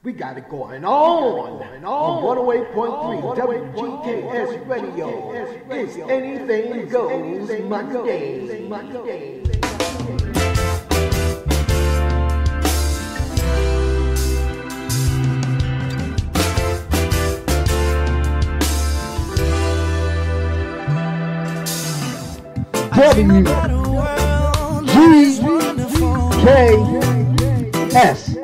We got it going on 108.3 WGKS Radio. It's Anything Goes Monday. WGKS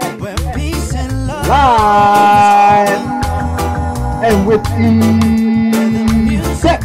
live and with effect.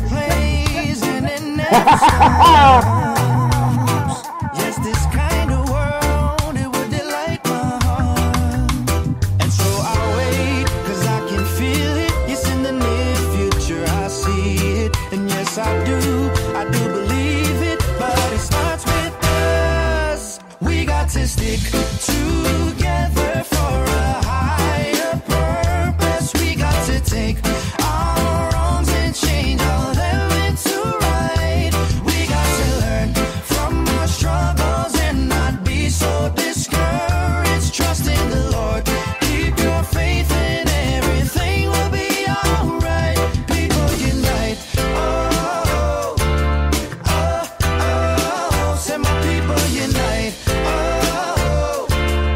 Yes, this kind of world, it would delight my heart. And so I wait, cause I can feel it. Yes, in the near future I see it. And yes, I do believe it. But it starts with us. We got to stick together for a higher purpose. We got to take our wrongs and change all them into right. We got to learn from our struggles and not be so discouraged. Trust in the Lord, keep your faith and everything will be alright. People unite, oh, oh, oh, say my people unite, oh,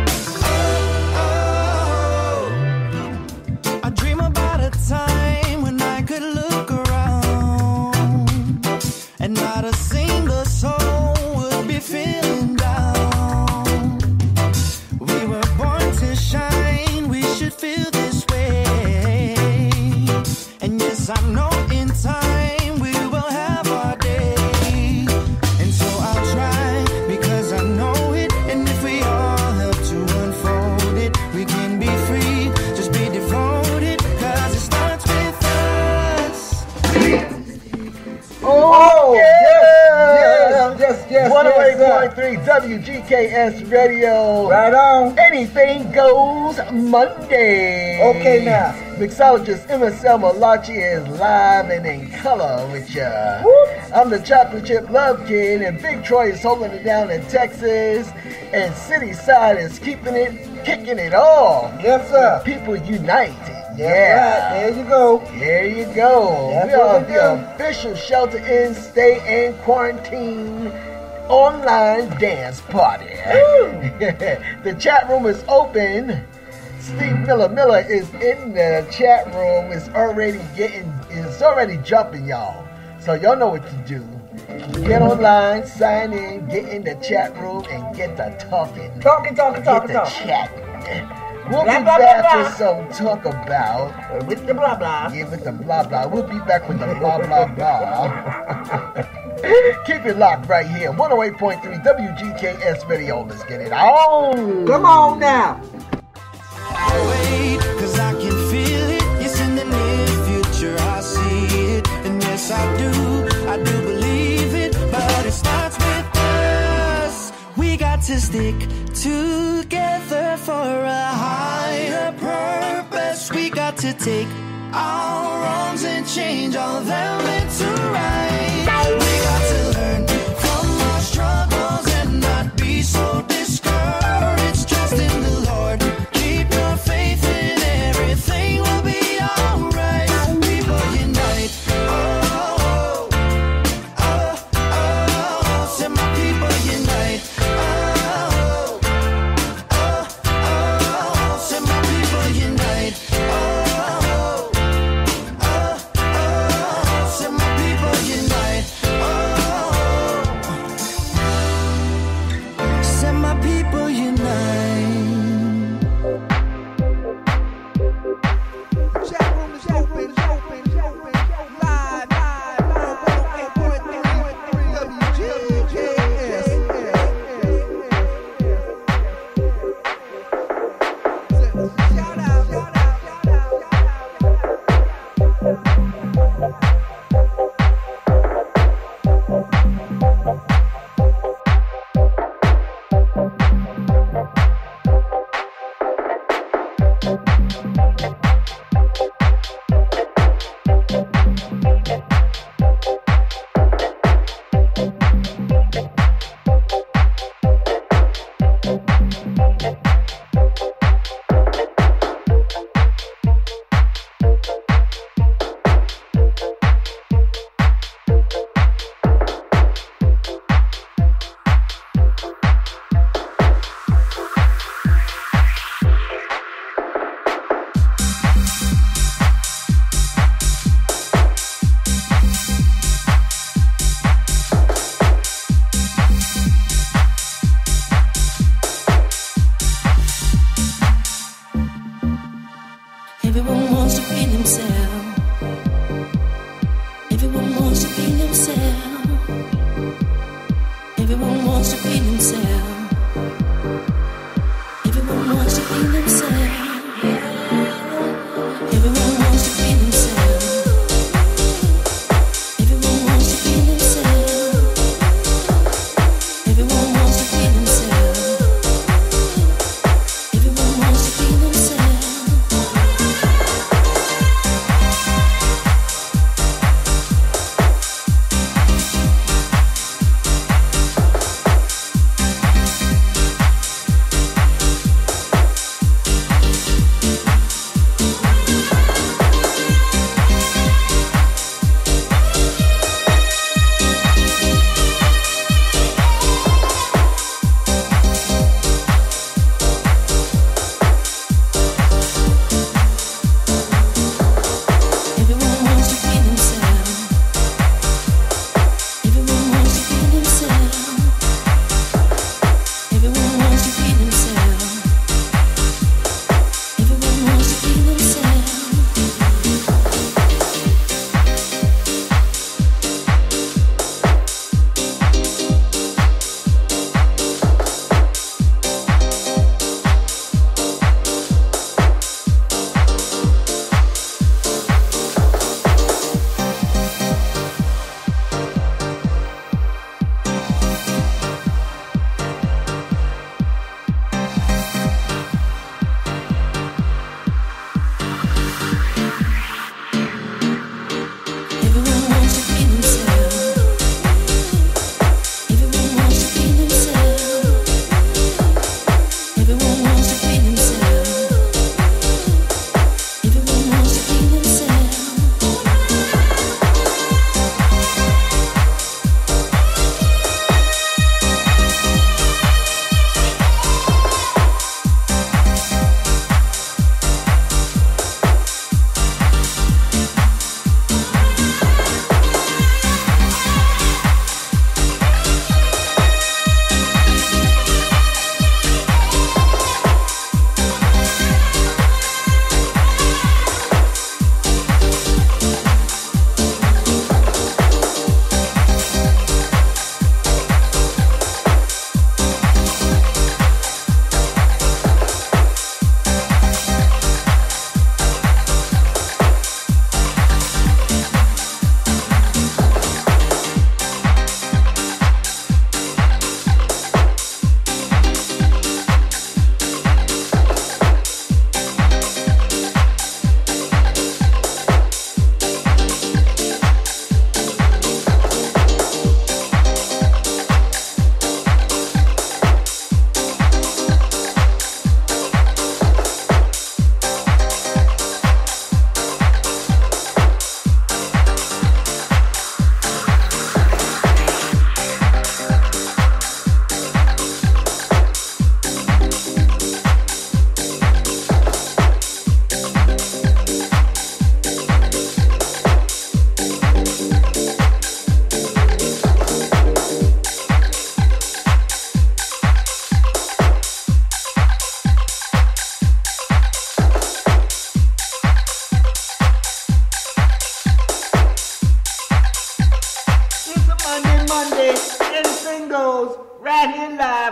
oh, oh. I dream about a time when I could look around and not a single soul would be feeling down. We were born to shine, we should feel this way. And yes, I know in time we will have our day. And so I'll try because I know it. And if we all help to unfold it, we can be free, just be devoted. Cause it starts with us. Oh, Yes. 108.3 WGKS Radio. Right on. Anything Goes Monday. Okay, now. Mixologist MSL Malachi is live and in color with ya. Whoop. I'm the Chocolate Chip Love Kid, and Big Troy is holding it down in Texas, and City Side is kicking it off. Yes, sir. People United. Right. There you go. There you go. That's We are what we the do. official shelter in, stay and quarantine online dance party. The chat room is open. Steve Miller is in the chat room. It's already jumping, y'all. So y'all know what to do. Get online, sign in, get in the chat room, and get the talking. Talking. Get the chat. We'll Blah, be blah, back blah, with some talk about. With the blah blah. Yeah, with the blah blah. We'll be back with the blah blah blah. Keep it locked right here. 108.3 WGKS Radio. Let's get it on. Come on now. I wait, cause I can feel it. Yes, in the near future I see it. And yes, I do believe it. But it starts with us. We got to stick together for a higher purpose. We got to take our wrongs and change all them into right. We got to learn from our struggles and not be so discouraged. Trust in the Lord, keep your faith and everything will be alright. People unite, oh, oh, oh, oh, say my people unite, oh, oh, oh, say my people unite, oh, oh, oh, say my people unite, oh, say my people unite. Chat room is open. Live. 108.3 WGKS. Shout out.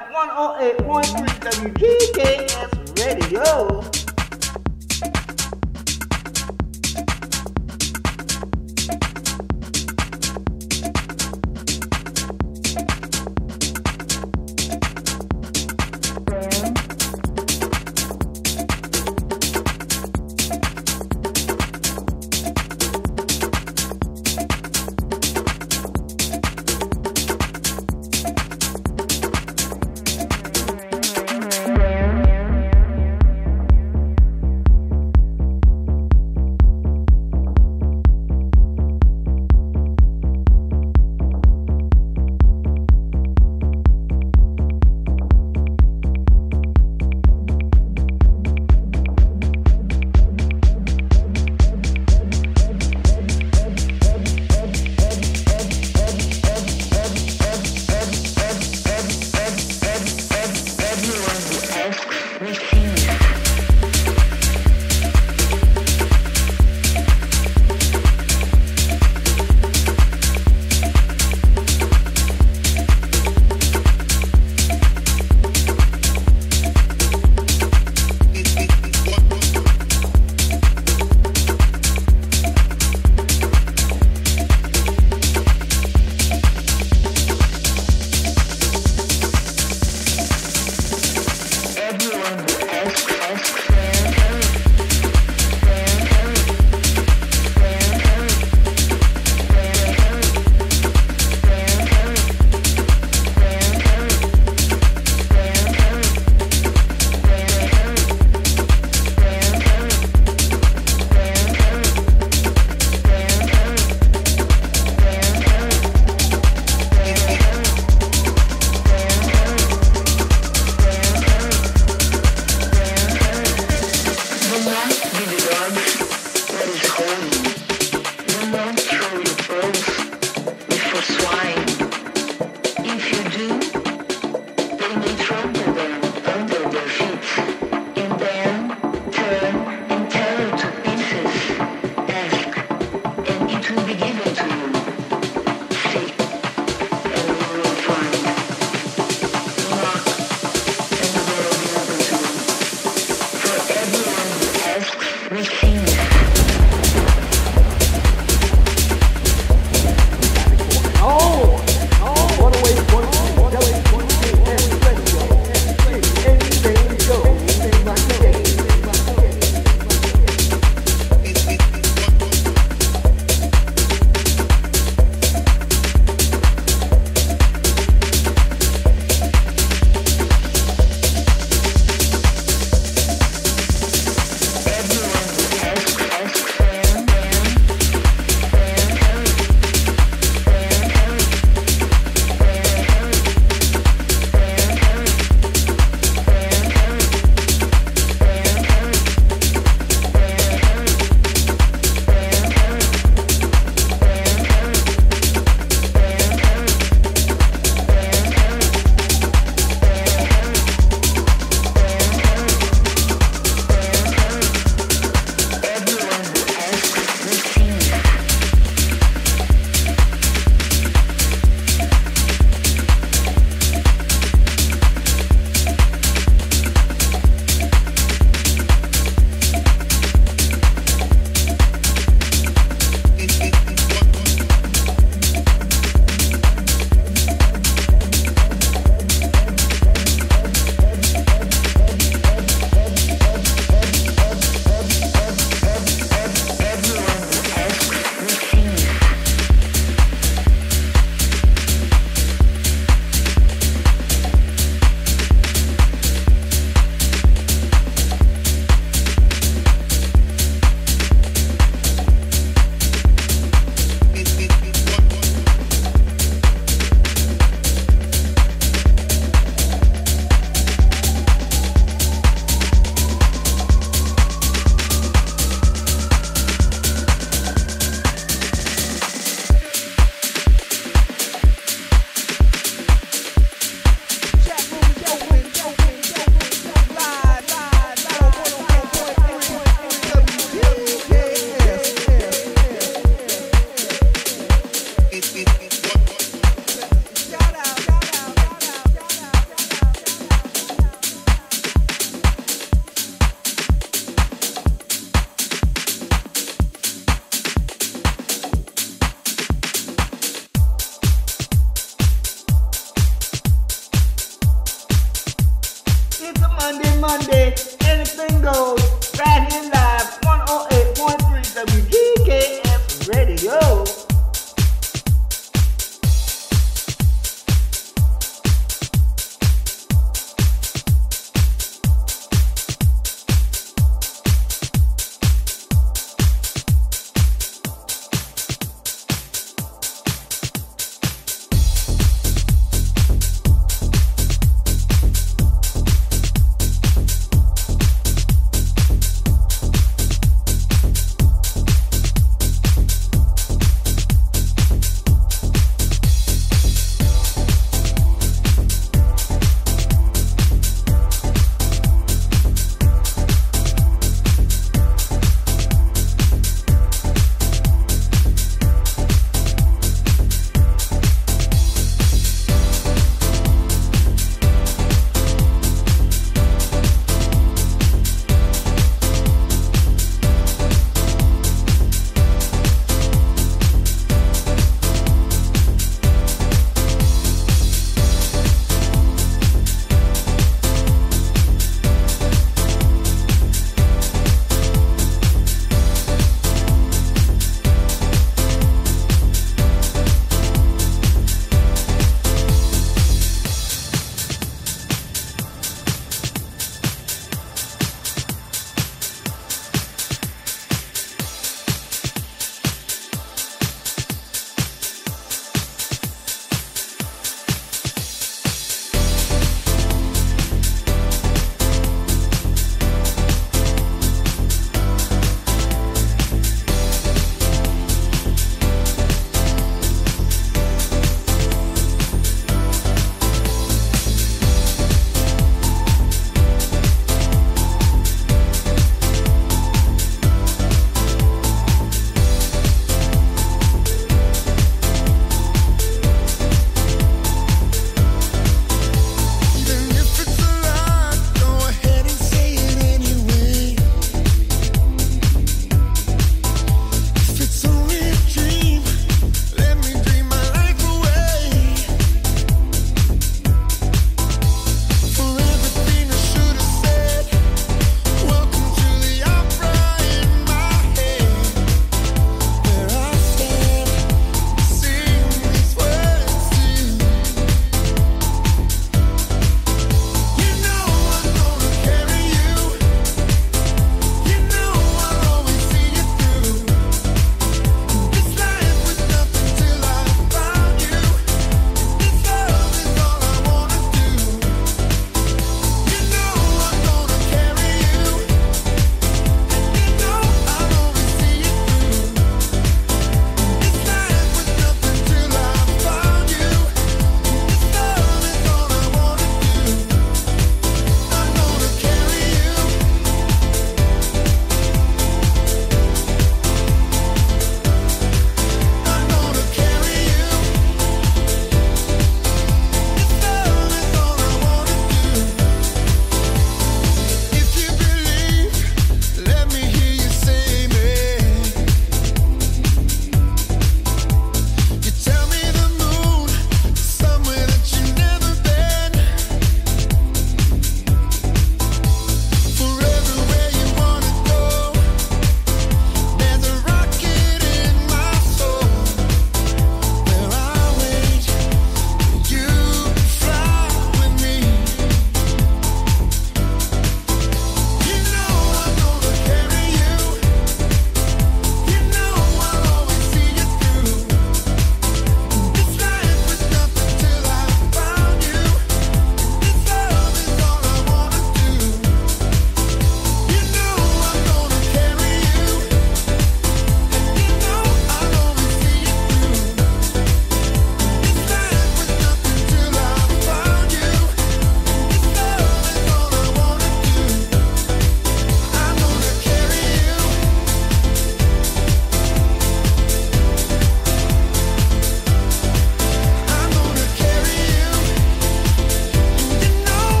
108.3 WGKS Radio. singles right here live 108.3 WGKS Radio.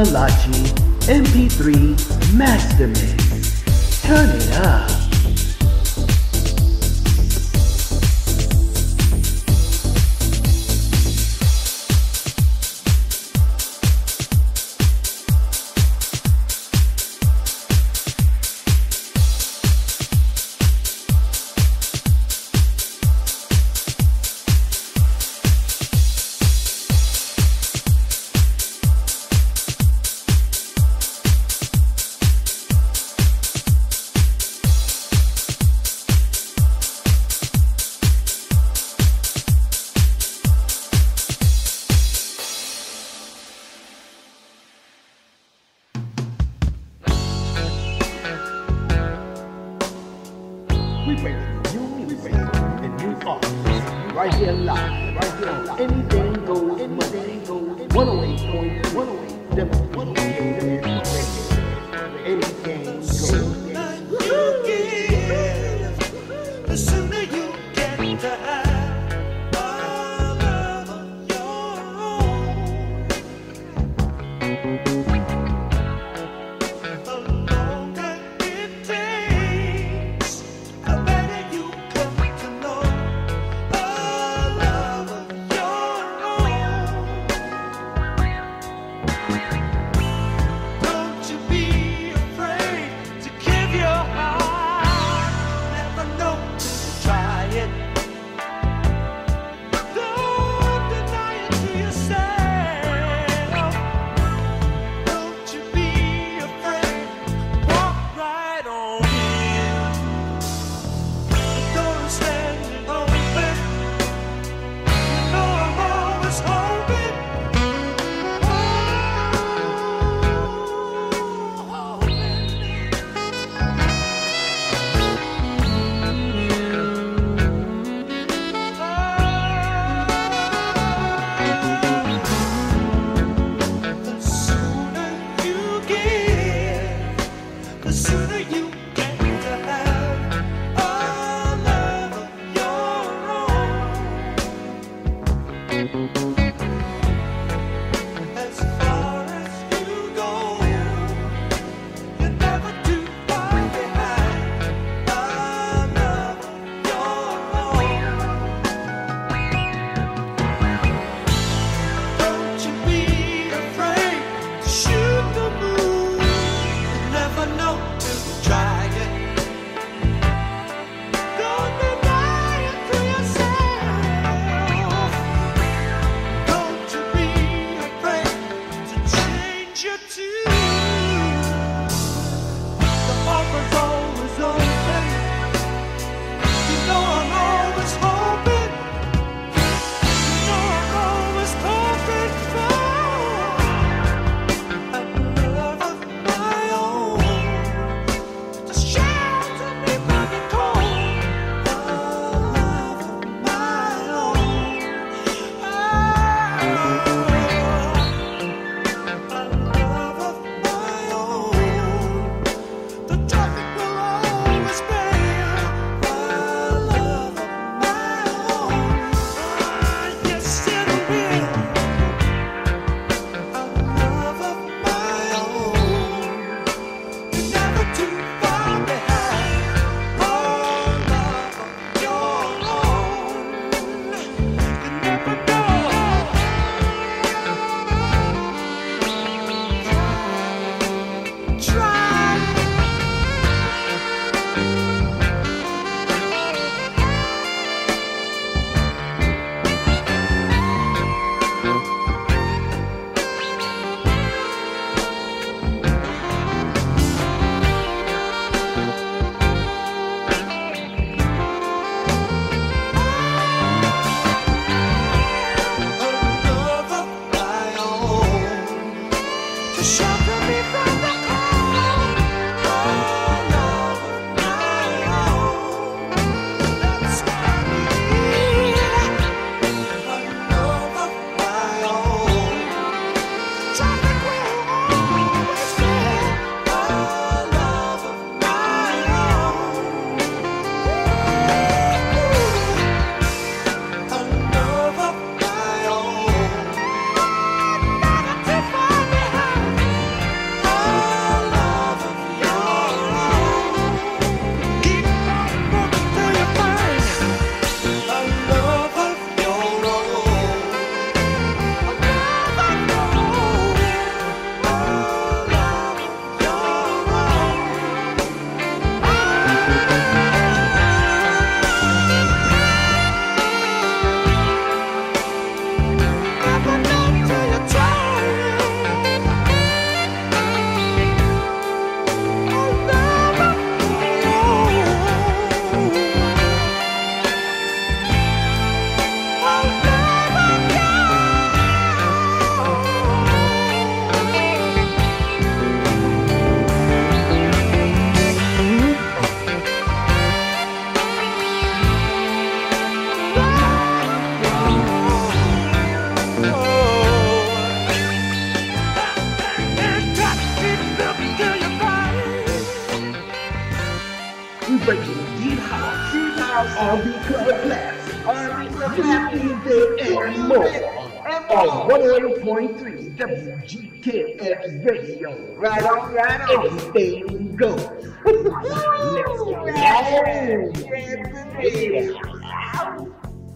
Malachi MP3 Master Mix. Turn it up. We bring you new music and new artists right here live, right here live. Anything goes, anything goes. 108.108 WPAM Radio. Anything goes. The sooner you get to have a love of your own, the longer it takes, the better you come to know a love of your own. Steve House, R&B Club Classics, music and more. On 108.3 WGKS Radio. Right on, right on. Everything goes. Let's go.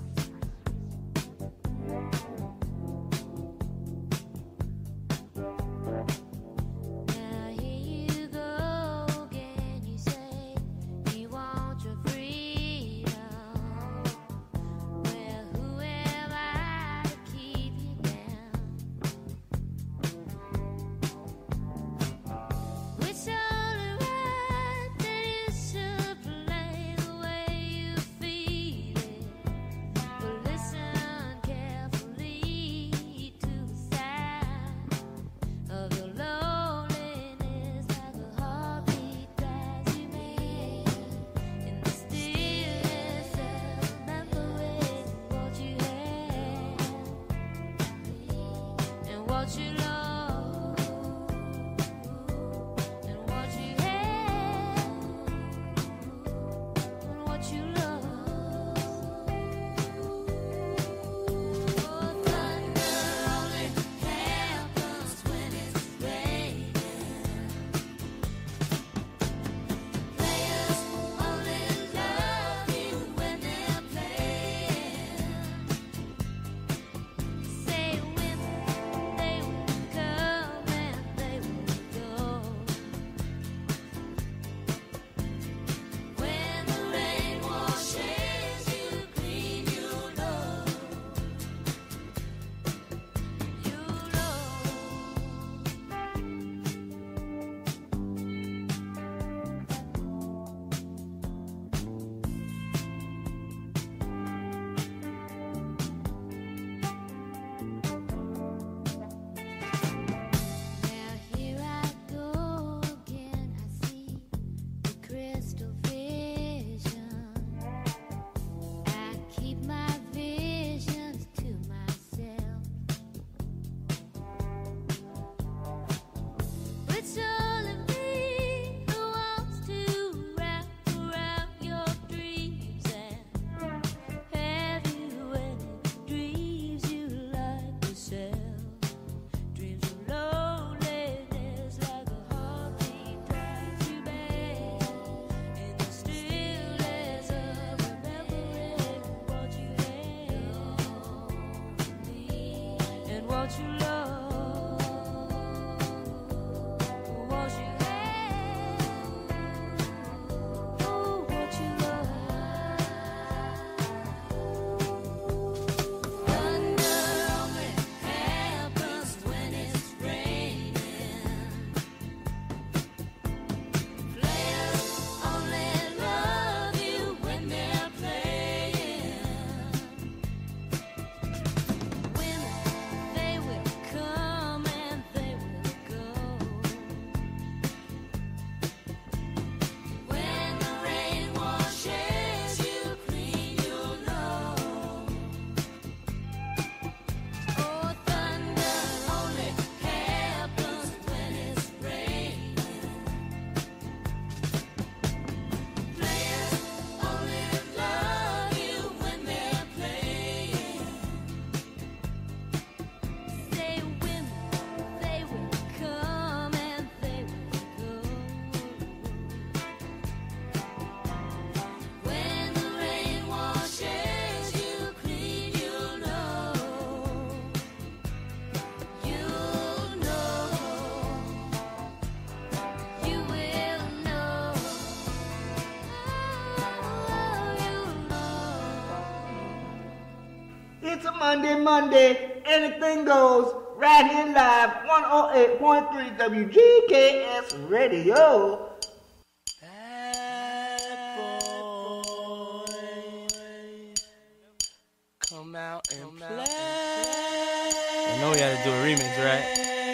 It's a Monday, anything goes, right here live, 108.3 WGKS Radio. Bad boy, come out and play. I know we had to do a remix, right?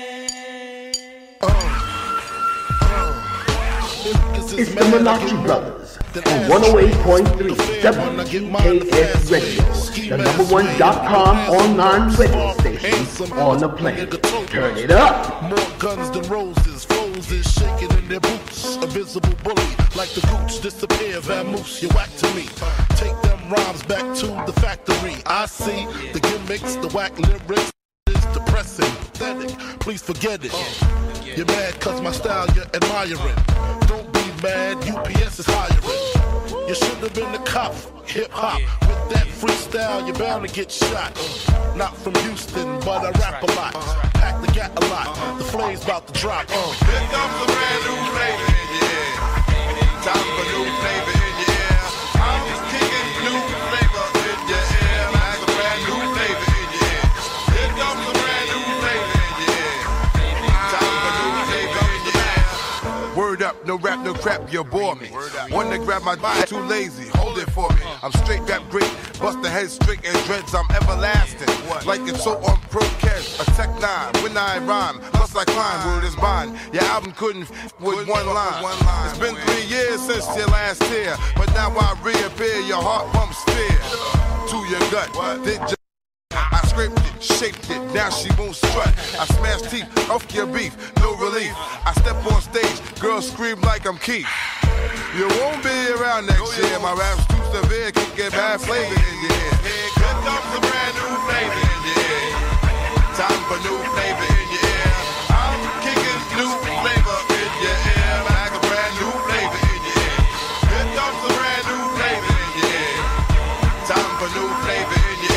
It's the Malachi Brothers on 108.3 WGKS Radio, the #1.com online radio station on the planet. Turn it up. More guns than roses, foes Hoes is shaking in their boots. A visible bully, like the gooch, disappear, vamoose, you whack to me. Take them rhymes back to the factory. I see the gimmicks, the whack lyrics is depressing, pathetic. Please forget it. You're mad cause my style you're admiring. Don't be mad, UPS is hiring. You should have been the cop, hip-hop. With that freestyle, you're bound to get shot. Not from Houston, but I rap a lot. Pack the gat a lot, the flame's about to drop. Here comes a brand new flavor in your ear. Time for new flavor in your ear. I'm just kicking new flavor in your ear. Like a brand new flavor in your ear. Here comes a brand new flavor in your ear. Time for new flavor in your ear. Word up, no rap, no crap, you bore me. Wanna grab my body, too lazy, hold it for me. I'm straight rap great, bust the head straight and dreads, I'm everlasting. Like it's so on Procast, a Tech 9, when I rhyme, plus I climb, word is bond. Your album couldn't with one line. It's been 3 years since your last tear, but now I reappear, your heart pumps fear. To your gut, did you? I scraped it, shaped it, now she won't strut. I smash teeth, off your beef, no relief. I step on stage, girls scream like I'm Keith. You won't be around next year, my rap's too severe, can get bad flavor in your ear. Here comes a brand new flavor in your ear. Time for new flavor in your ear. I'm kicking new flavor in your ear. Like a brand new flavor in your ear. Here comes a brand new flavor in your ear. Time for new flavor in your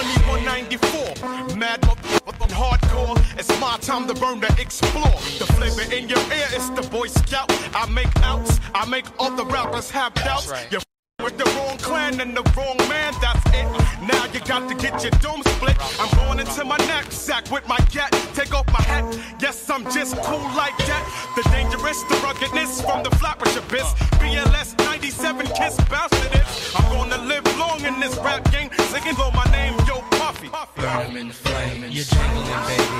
ear. 2194, mad motherfucking hardcore. It's my time to burn, to explore. The flavor in your ear is the Boy Scout. I make outs, I make all the rappers have doubts. Right. You're with the wrong clan and the wrong man, that's it. Now you got to get your dome split. I'm going into my knapsack with my cat. Take off my hat, yes, I'm just cool like that. The dangerous, the ruggedness from the flappers abyss. BLS 97 Kiss, bounce to this. I'm gonna live long in this rap game, singing though my name, Yo Puffy. Burn 'em in the flame. You're jingling, baby.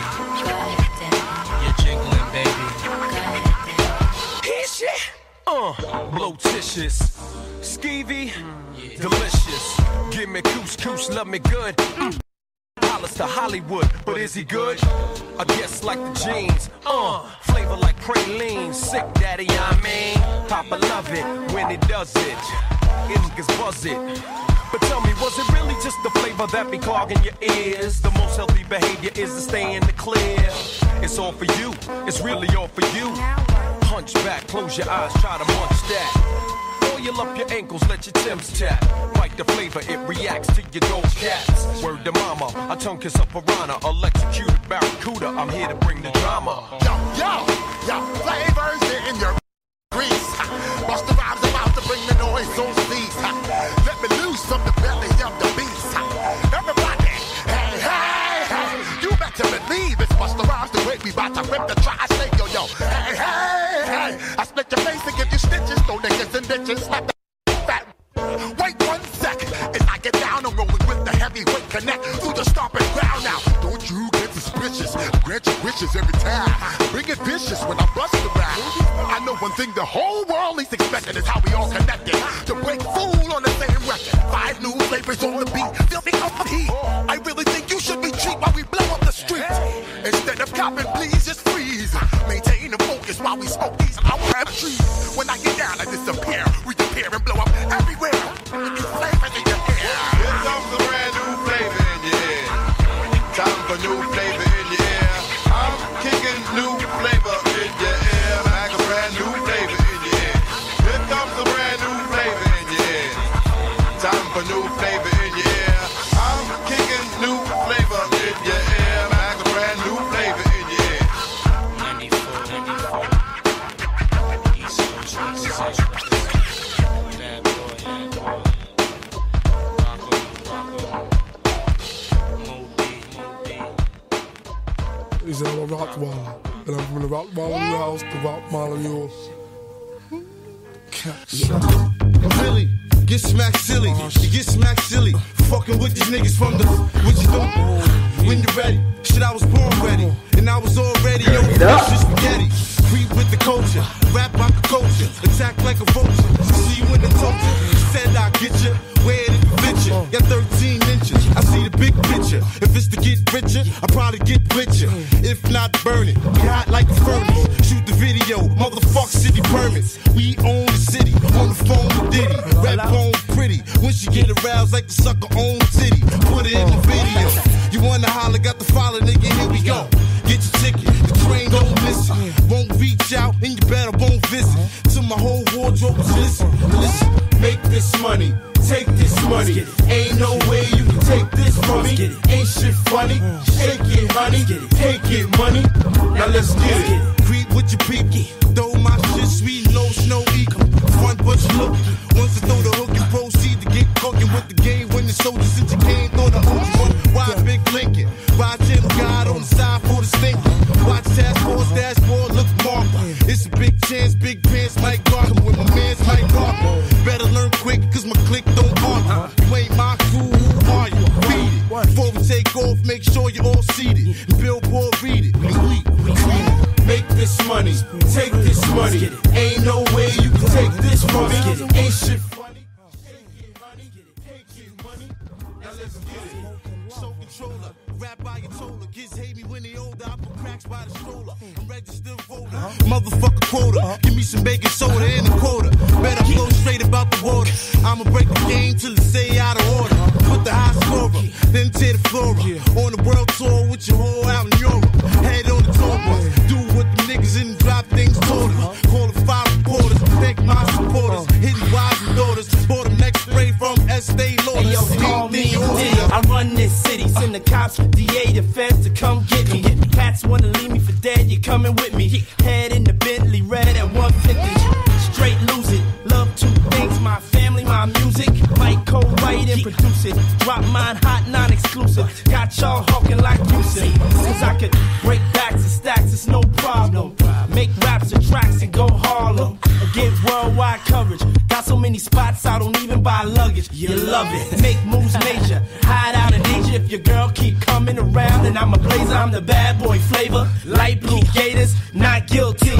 You're jingling, baby. Hit shit. Blotitious, skeevy, delicious. Give me couscous, love me good. Dollars to Hollywood, but is he good? I guess like the jeans, flavor like praline. Sick daddy, I mean, Papa love it when he does it. Niggas buzz it. But tell me, was it really just the flavor that be clogging your ears? The most healthy behavior is to stay in the clear. It's all for you, it's really all for you. Punch back, close your eyes, try to munch that. Oil up your ankles, let your Timbs tap. Bite the flavor, it reacts to your dope cats. Word to mama, a tongue kiss a piranha, electrocuted barracuda. I'm here to bring the drama. Yo, flavors in your grease. Bust the rhymes about to bring the noise on cease. Let me loose from the belly of the beast. Everybody, hey, you better believe it's Busta Rhymes the way we bout to rip the tri-state, yo. Hey, I split your face and give you stitches, throw niggas and bitches, slap the fat. Wait 1 second, as I get down, I'm rolling with the heavyweight connect through the stomping ground now. Don't you get suspicious, grant your wishes every time. Bring it vicious when I bust the rap. I know one thing the whole world is expecting is how we all connected. To break fool on the same record. 5 new flavors on the beat, filthy off the heat. I really think you should retreat while we blow up the streets. Instead of copping, please just freeze. Maintain the focus while we smoke these our trees. When I get down, I disappear, reappear and blow up everywhere. It's flavors in your ear. Here comes a brand new flavor in your ear. Time for new flavor in your ear. I'm kicking new flavor in your ear. Like a brand new flavor in your ear. Here comes a brand new flavor in your ear. Time for new flavor in your ear. I'm kicking new flavor in your ear. Like a brand new flavor in your ear. 94. East Coast, West Coast. Bad boy. Moby. He's on a rock wall, and I'm from the rock wall in your house, the rock wall in yours. Really, get smacked silly. You get smacked silly. Fucking with these niggas from the. What you doing? When you're ready. Shit, I was born ready. And I was already on fresh spaghetti. Creep with the culture. Rap like a culture. Attack like a vulture. See you in the culture. Said I'll get you. Where did it fit you? Got 13 inches. I see the big picture. If it's to get richer, I probably get richer. If not, burn it. Be hot like a furnace. Shoot the video permits. We own the city, on the phone with Diddy. Rap bone pretty, when she get aroused like the sucker own titty. Put it in the video. You wanna holler, got the follow, nigga, here we go. Get your ticket, the train don't miss it. Won't reach out, and you better won't visit. Till my whole wardrobe is listen. Make this money, take this money. Ain't no way you can take this from me. Ain't shit funny, shake it, honey. Take it, money. Now let's get it. Creep with your people. Throw my shit sweet, no snow equal. Front but you look. Once I throw the hook and proceed to get cooking with the game. When the soldiers since you came, throw the OG1. Why Big Lincoln? Why Jim God on the side for the stinking? Watch task force, dashboard, look marked. It's a big chance, big pants, Mike Gardner with my man's Mike Gardner. Better learn quick, cause my clique don't argue. You ain't my crew, who are you? Beat it. Before we take off, make sure you're all seated. Billboard, read it. And we make this money, take this money. Ain't no way you can take this from me. Ain't shit funny. Take it, honey. Take it, money. Now let's get it. So controller, rap by your toller. Kids hate me when they older. I put cracks by the stroller. I'm registered voter. Motherfucker quota. Give me some baking soda and a quota. Better flow straight about the water. I'ma break the game till it stay out of order. Put the high scorer, then tear the floor up. On the world tour with your whole out in Europe. Head on the tour bus. Do what the niggas in the drop things told us. Call the 5 reporters. Thank my supporters. Hitting wives and daughters. Bought them next spray from Estee Lauder. Hey, yo, call me D. I run this city. Send the cops, DA, the feds to come get me. Cats wanna leave me for dead. You coming with me. Head in the Bentley, red at 150. Straight lose it. Love two things. My family, my music. Mike co-write and produce it. Drop mine hot, non-exclusive. Got y'all hawking like Yusuf. Cause I could break backs and stacks, it's no problem. Make raps and tracks and go Harlem. Or get worldwide coverage. Got so many spots, I don't even buy luggage. You love it. Make moves major. Hide out in Asia if your girl keep coming around. And I'm a blazer, I'm the bad boy flavor. Light blue gators, not guilty.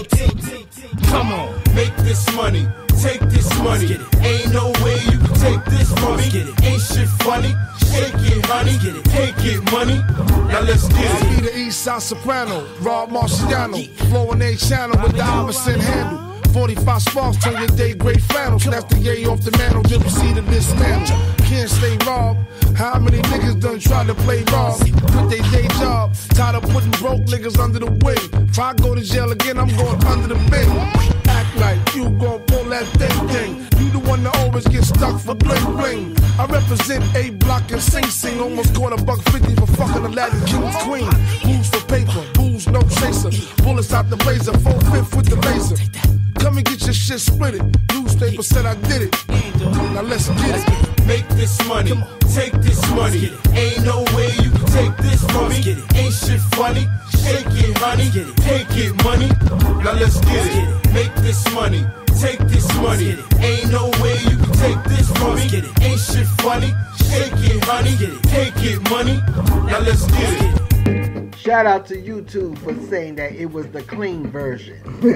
Come on. Make this money, take this money. Ain't no way you can take this from me. Ain't shit funny, shake it, honey. Take it, money. Now let's get it. I'll be the East Side Soprano, Rob Marciano, flowing A channel with the Iverson handle. 45 sparks, turn your day gray flannel. Snatch the yay off the mantle, then proceed to dismantle. Can't stay robbed. How many niggas done try to play rob? Quit they day job, tired of putting broke niggas under the wing. If I go to jail again, I'm going under the bed. Act like you gon' pull that thing. You the one that always get stuck for bling bling. I represent A Block and Sing Sing. Almost caught $150 for fucking Aladdin King's queen. Booze for paper, booze no chaser. Bullets out the blazer, 4/5 with the laser. Come and get your shit splitted. Newspaper said I did it. Now let's get it. Make this money, take this money. Ain't no way you can take this from me. Ain't shit funny, shake it, honey. Take it, money. Now let's get it. Make this money, take this money. Ain't no way you can take this from me. Ain't shit funny, shake it, honey. Take it, money. Now let's get it. Shout out to YouTube for saying that it was the clean version.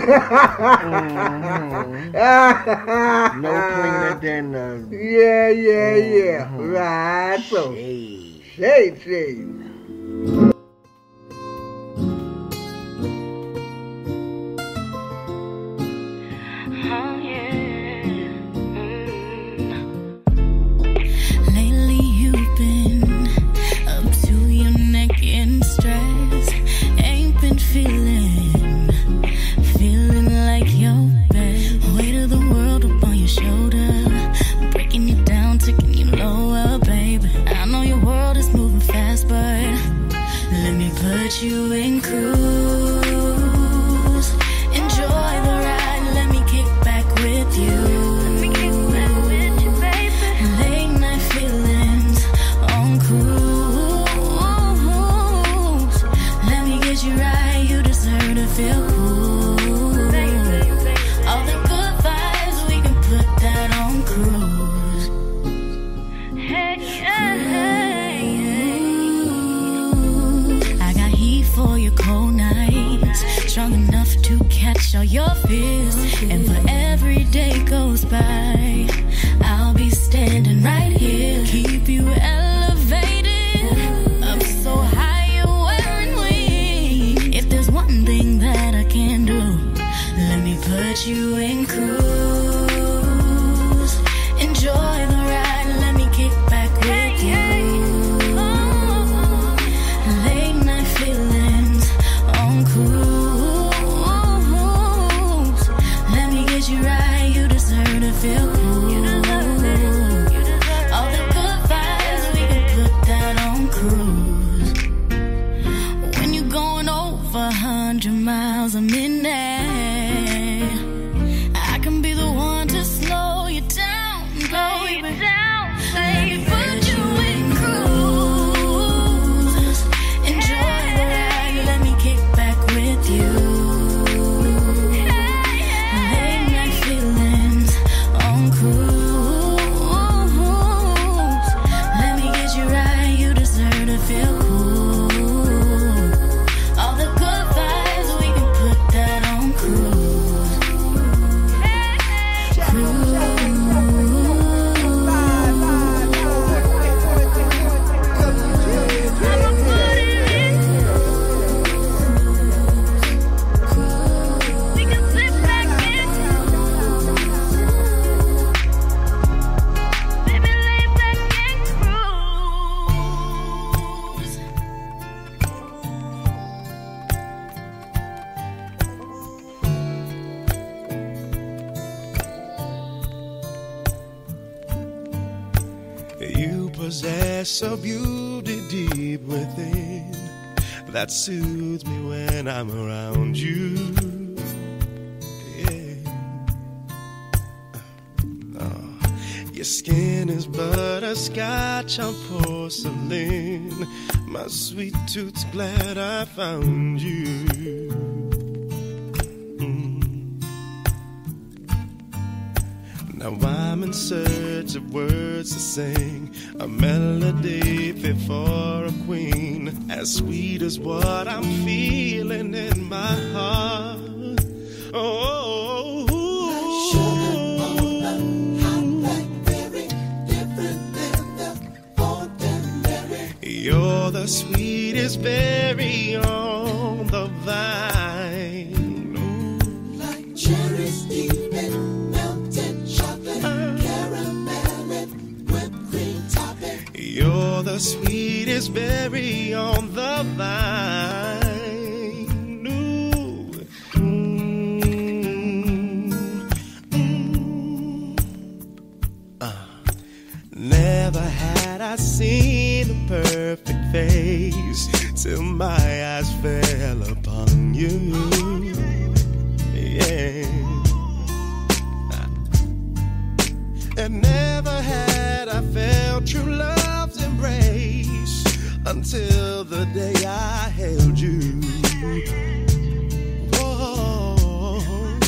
No cleaner than Yeah. Right. So, shade. Lately you've been up to your neck in stress. Ain't been feeling like your best. Weight of the world up on your shoulder, breaking you down, taking you lower, baby. I know your world is moving fast, but let me put you in cruise. Enjoy the ride, let me kick back with you. Feel cool. All the good vibes, we can put that on cruise. I got heat for your cold nights, strong enough to catch all your fears. And for every day goes by, I'll be standing right here, keep you elevated, up so high. One thing that I can do, let me put you in possess a beauty deep within that soothes me when I'm around you. Yeah. Your skin is butterscotch, I'm porcelain. My sweet tooth's glad I found you. Now I'm in search of words to sing, a melody fit for a queen, as sweet as what I'm feeling in my heart. Oh, you're the sweetest berry on the vine. Ooh. Like cherries deep in melted chocolate, caramel and whipped cream topping. You're the sweetest berry on the vine. Ooh. Never had I seen a perfect face till my eyes fell upon you. Yeah. And never had I felt true love's embrace until the day I held you. Whoa.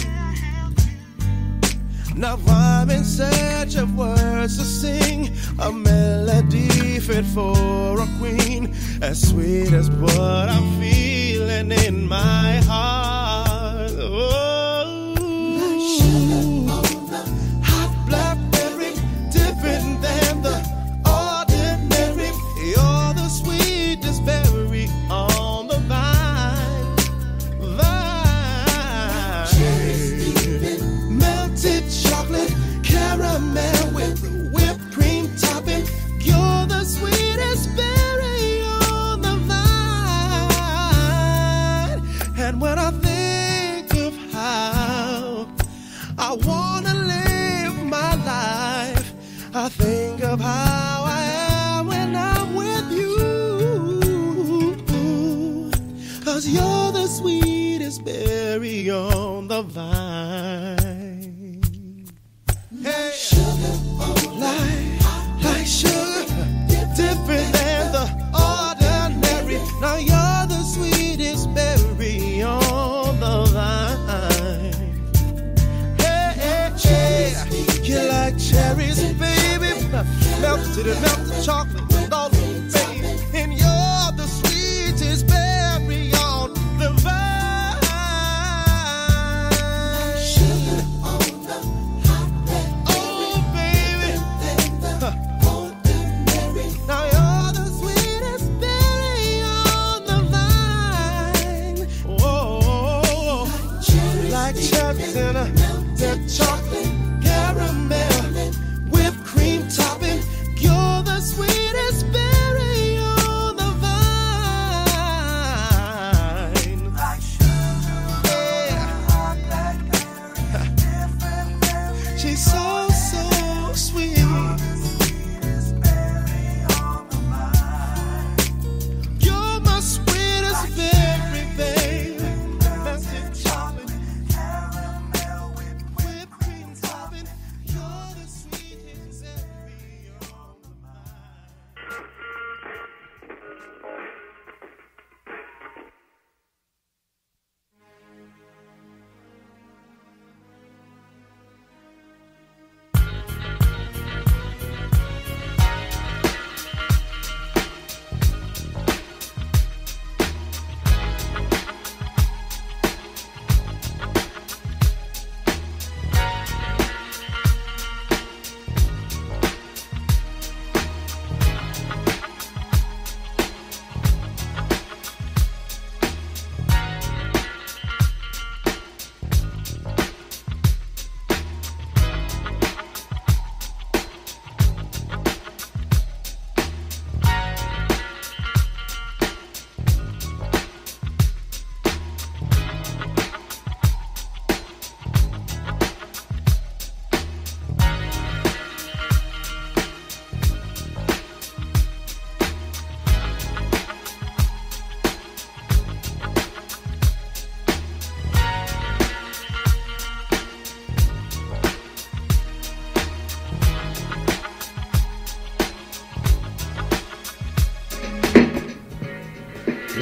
Now I'm in search of words to sing, a melody fit for a queen, as sweet as what I'm feeling in my heart. Oh, like sugar on the hot blackberry, different than the ordinary. You're the sweetest berry on the vine. Melted chocolate, caramel with whipped cream topping. You're the sweetest berry on the vine. And when I think of how I wanna live my life, I think of how I am when I'm with you. 'Cause you're the sweetest berry on the vine. Hey, sugar, like sugar, different than the ordinary. Now you're the sweetest berry on the vine. Hey, hey, hey, you're like cherries, baby, melted and melted chocolate with all the baby. And you're the sweetest berry on the vine. Sugar on the now you're the sweetest berry on the vine. Whoa, like cherries in a chocolate, caramel, whipped cream topping. You're the sweetest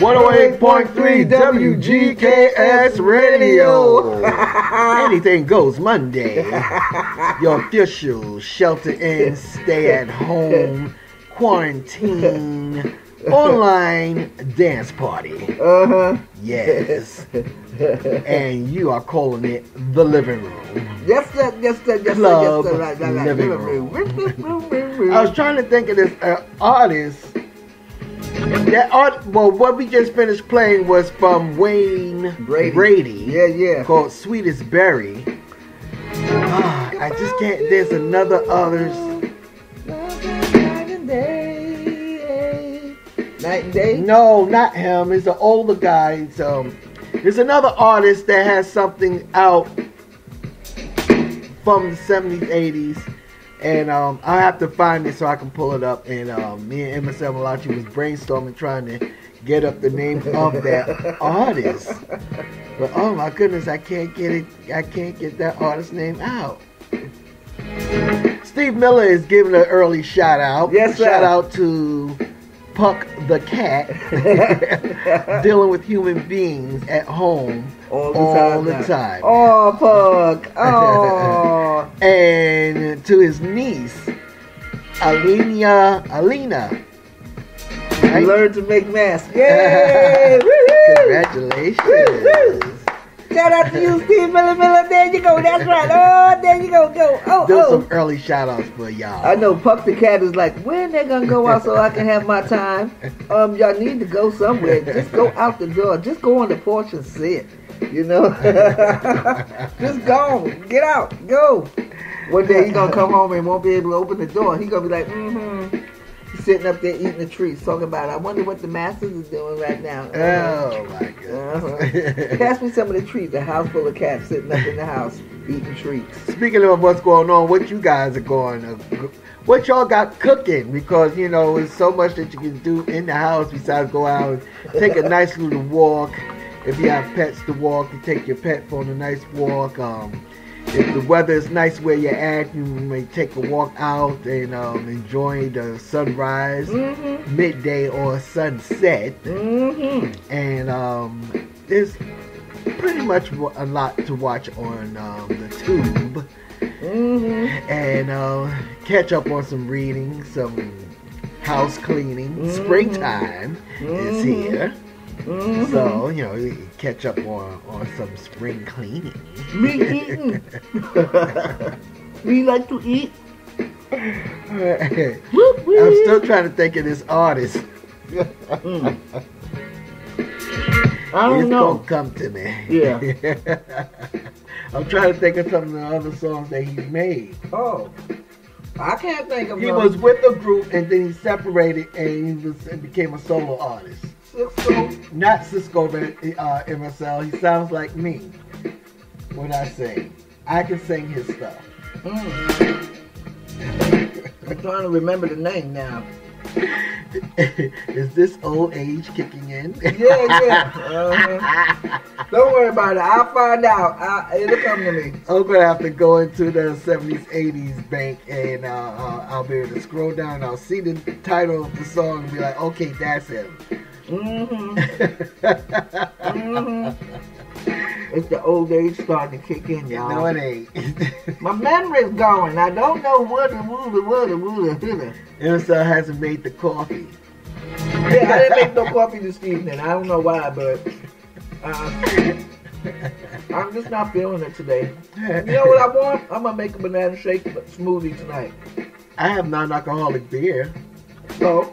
108.3 WGKS Radio. Anything Goes Monday. Your official shelter-in, stay-at-home, quarantine, online dance party. Yes. And you are calling it the living room. Yes, sir. Club Right. living room. I was trying to think of this artist. Well, what we just finished playing was from Wayne Brady. Yeah. Called Sweetest Berry. I just can't. There's another artist. Night and Day? No, not him. He's an older guy. There's another artist that has something out from the 70s, 80s. And I have to find it so I can pull it up. And me and MSL Malachi was brainstorming trying to get up the name of that artist. But oh my goodness, I can't get it. I can't get that artist name out. Steve Miller is giving an early shout out. Yes, sir. Shout out to Puck the cat, dealing with human beings at home all the time. Oh, Puck. Oh. And to his niece, Alina. Right? Learn to make masks. Yay! Congratulations. Shout out to you, Steve Miller. There you go. That's right. Oh, there you go. Do some early shout outs for y'all. I know Puck the cat is like, when they gonna go out so I can have my time? Y'all need to go somewhere. Just go out the door. Just go on the porch and sit. You know? Just go. Get out. Go. One day he's gonna come home and won't be able to open the door. He's gonna be like, He's sitting up there eating the treats, talking about, I wonder what the masters is doing right now. Oh my goodness. Pass me some of the treats. A house full of cats sitting up in the house eating treats. Speaking of what's going on, what you guys are what y'all got cooking? Because, you know, there's so much that you can do in the house besides go out and take a nice little walk. If you have pets to walk, you take your pet for a nice walk. If the weather is nice where you're at, you may take a walk out and enjoy the sunrise, midday or sunset. And there's pretty much a lot to watch on the tube. And catch up on some reading, some house cleaning. Springtime is here. So, you know, you catch up on some spring cleaning. Me eating. We like to eat. I'm still trying to think of this artist. I don't know. It's gonna come to me. Yeah. I'm trying to think of some of the other songs that he made. Oh. I can't think of He was with a group and then he separated and he became a solo artist. Cisco? Not Cisco, but MSL. He sounds like me when I sing. I can sing his stuff. I'm trying to remember the name now. Is this old age kicking in? Yeah. Don't worry about it. I'll find out. It'll come to me. I'm going to have to go into the 70s, 80s bank and I'll be able to scroll down and I'll see the title of the song and be like, okay, that's him. It's the old age starting to kick in, y'all. No, it ain't. My memory's going. I don't know what. MSL hasn't made the coffee. Yeah, I didn't make no coffee this evening. I don't know why, but I'm just not feeling it today. You know what I want? I'm going to make a banana shake smoothie tonight. I have non-alcoholic beer. So?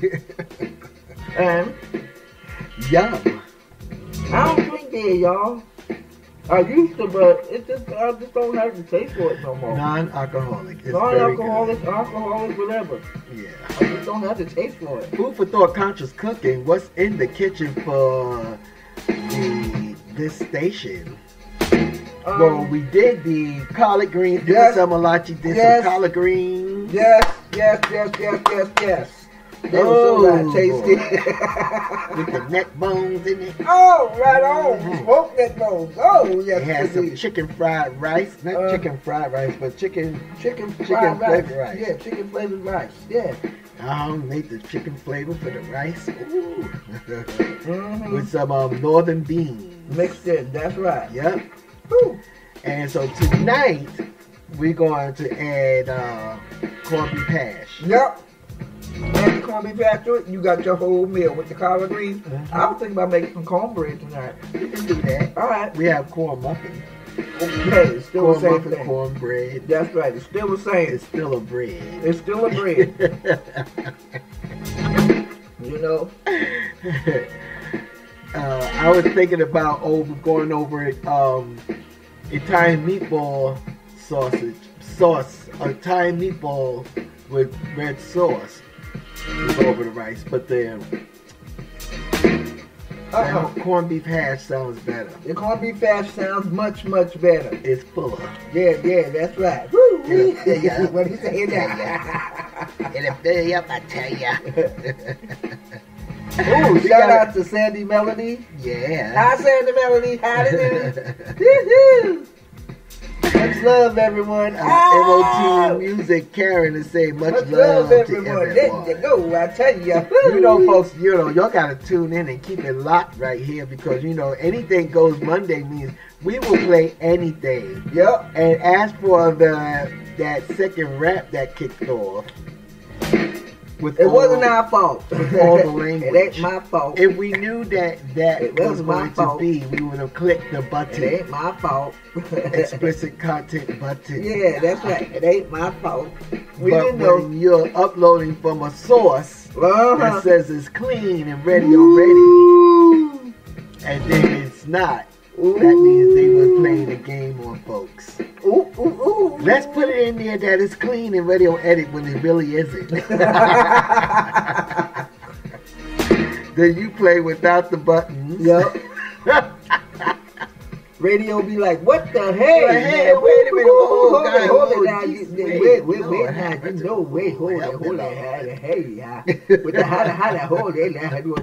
And? Yum. I don't drink beer, y'all. I used to, but I just don't have the taste for it no more. Non-alcoholic. Non-alcoholic, alcoholic, whatever. Yeah. I just don't have the taste for it. Food for thought, conscious cooking. What's in the kitchen for this station? Well, we did the collard greens. Yes. Malachi did some collard greens. Yes. They were so bad tasty. With the neck bones in it. Oh, right on. Smoked neck bones. Oh, yes. They had some chicken fried rice. Not chicken fried rice, but chicken flavored flavored rice. Yeah, chicken flavored rice. Yeah. Make the chicken flavor for the rice. Ooh. With some northern beans. Mixed in, that's right. Yep. Woo. And so tonight, we're going to add corned beef hash. Yep. Add the corned beef hash to it, you got your whole meal with the collard greens. I was thinking about making some cornbread tonight. You can do that. All right. We have corn muffins. Okay, it's still the same thing. Cornbread. That's right, it's still the same. It's still a bread. It's still a bread. You know? I was thinking about going over Italian meatball Italian meatball with red sauce to go over the rice, but the corned beef hash sounds better. The corned beef hash sounds much, much better. It's fuller. Yeah, that's right. Woo! Yeah. What he saying now? It'll fill you up, I tell ya. Oh, shout out to Sandy Melody. Yeah. Hi, Sandy Melody. Hallelujah. Much love, everyone. MOT Music, Karen, is saying much love to everyone. There you go, I tell you. You know, folks, y'all got to tune in and keep it locked right here because, anything goes Monday means we will play anything. Yep. And as for that second rap that kicked off, it wasn't our fault. With all the language. It ain't my fault. If we knew that was going to be, we would have clicked the button. It ain't my fault. Explicit content button. Yeah, that's right. It ain't my fault. We but didn't know. When you're uploading from a source that says it's clean and ready, and then it's not, that means they were playing the game on folks. Let's put it in there that it's clean and ready on edit when it really isn't. Then you play without the buttons. Yep. Radio be like, what the hell? Hey, wait a minute. Hold it now. Wait, hold it. Hey, with the how hold it.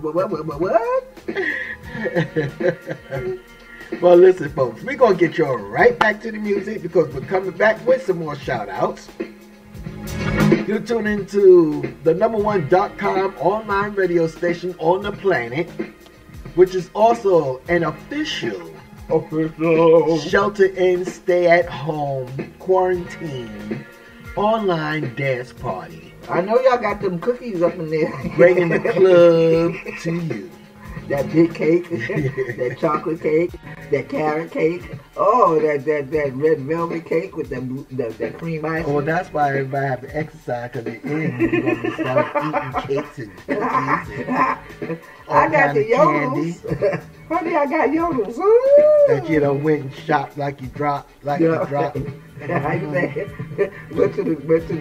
What? Well, listen, folks, we're going to get y'all right back to the music because we're coming back with some more shout-outs. You're tuning into the #1.com online radio station on the planet, which is also an official shelter-in, stay-at-home, quarantine, online dance party. I know y'all got them cookies up in there. Bringing the club to you. That big cake, that chocolate cake, that carrot cake, that red velvet cake with that cream ice. Oh, that's why everybody have to exercise because they're in. You're going to start eating cakes and cookies and I got the yodels. Honey, I got yodels. That you done went and shopped like you dropped. How you say? Went to the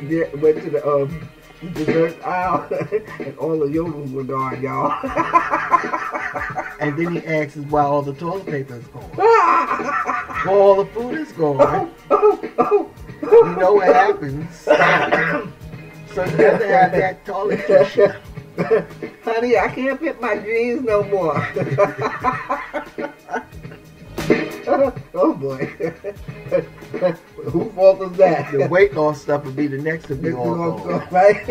dessert aisle and all the yodels were gone, y'all. And then he asks us why all the toilet paper is gone. Why all the food is gone. You know what happens. So you have to have that toilet tissue. Honey, I can't fit my jeans no more. Oh boy. Whose fault is that? The weight loss stuff would be the next to be all gone. Right?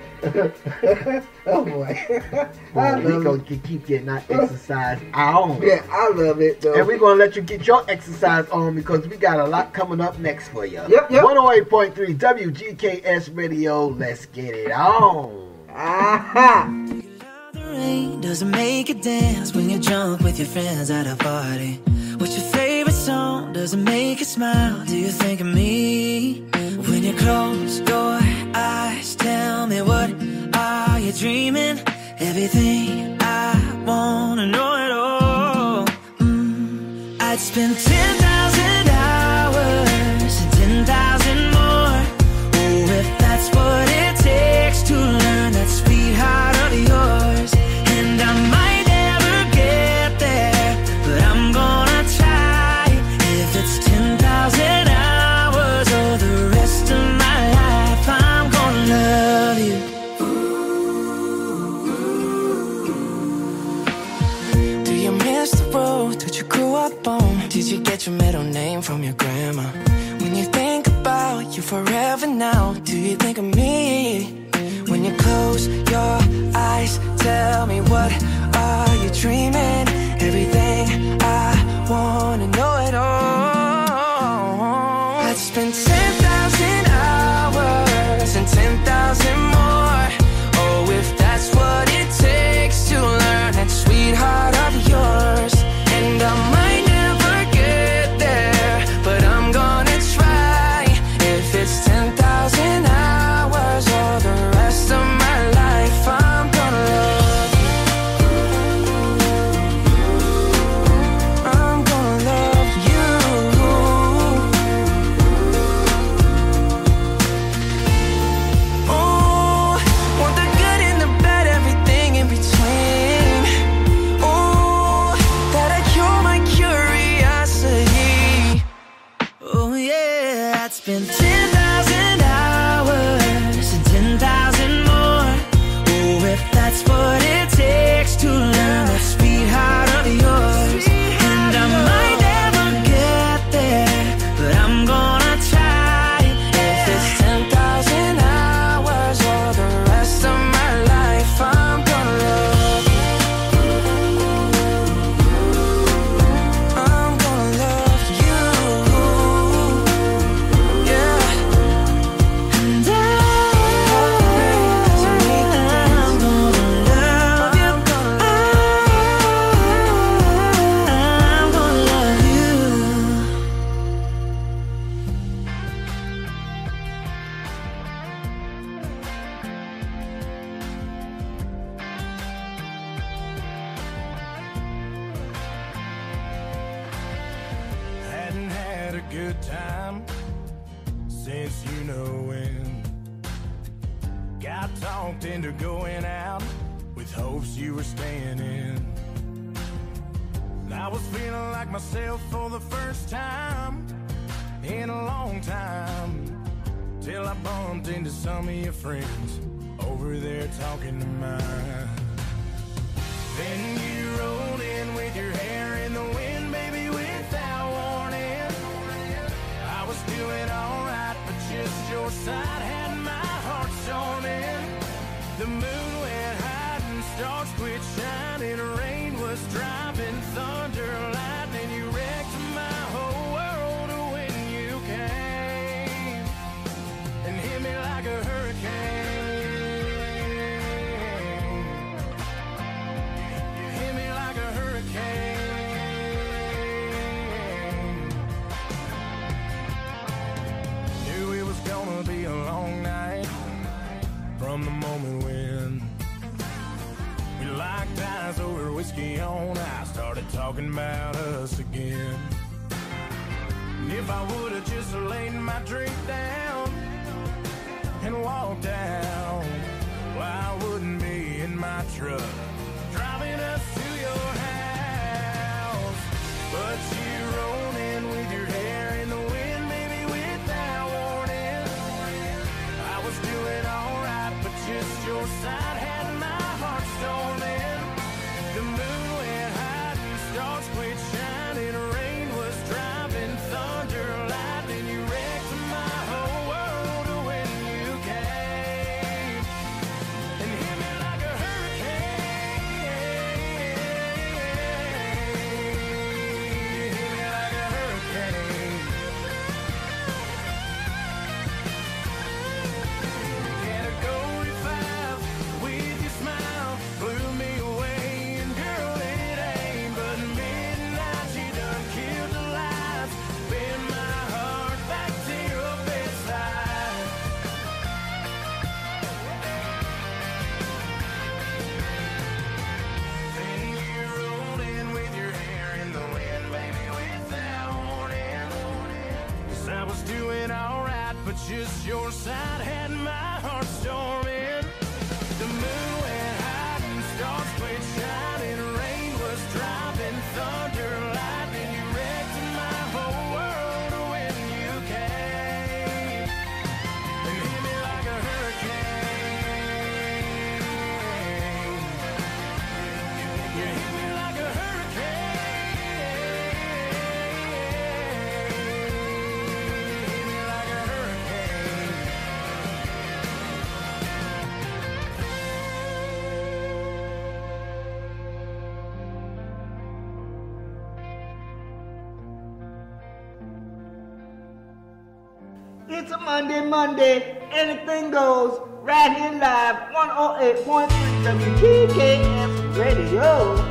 Oh boy. We're going to keep getting our exercise on. Yeah, I love it though. And we're going to let you get your exercise on because we got a lot coming up next for you. Yep. 108.3 WGKS Radio. Let's get it on. Aha. The rain doesn't make you dance when you're drunk with your friends at a party. What's your favorite song? Does it make you smile? Do you think of me? When you close your eyes, tell me what are you dreaming? Everything I wanna know it all. I'd spend 10,000 hours and 10,000 more. Oh, if that's what it takes to learn that sweetheart of yours. And I might never get there, but I'm gonna try. If it's 10,000 hours or the rest of my life, I'm gonna love you. Do you miss the road that you grew up on? Did you get your middle name from your grandma? When you think about you forever now, do you think of me? When you close good time since you know when. Got talked into going out with hopes you were staying in. I was feeling like myself for the first time in a long time, till I bumped into some of your friends over there talking to mine. Then you rolled in with your hair in the wind, baby, without warning. I was doing alright, but just your side had my heart storming. The moon went high and stars quit shining. Rain was driving, thunder, lightning. You wrecked my whole world when you came and hit me like a hurricane. You hit me like a hurricane. Knew it was gonna be a long night from the moment when we locked eyes over whiskey on ice, started talking about us again. And if I would've just laid my drink down and walked out, well, I wouldn't be in my truck driving us to your house. But you rolled in with your hair in the wind, baby, without warning. I was doing alright, but just your side had my heart storming. The moon went high and stars quit shining. Rain was driving, thunder, lightning. You wrecked my whole world when you came and hit me like a hurricane. Hit me like a hurricane. Category 5 with your smile blew me away, and girl, it ain't but midnight. You done killed the lights, bend my heart back to your bedside. Then you rolled in with your hair in the wind, baby, without warning. 'Cause I was doing alright, but just your side had my heart storming. The moon went high and stars quit shining. Rain was driving, thunder, lightning. You wrecked my whole world when you came and hit me like a hurricane. You hit me like a hurricane. Hit me like a hurricane. It's a Monday, anything goes, right here live, 108.3 WTKS Radio.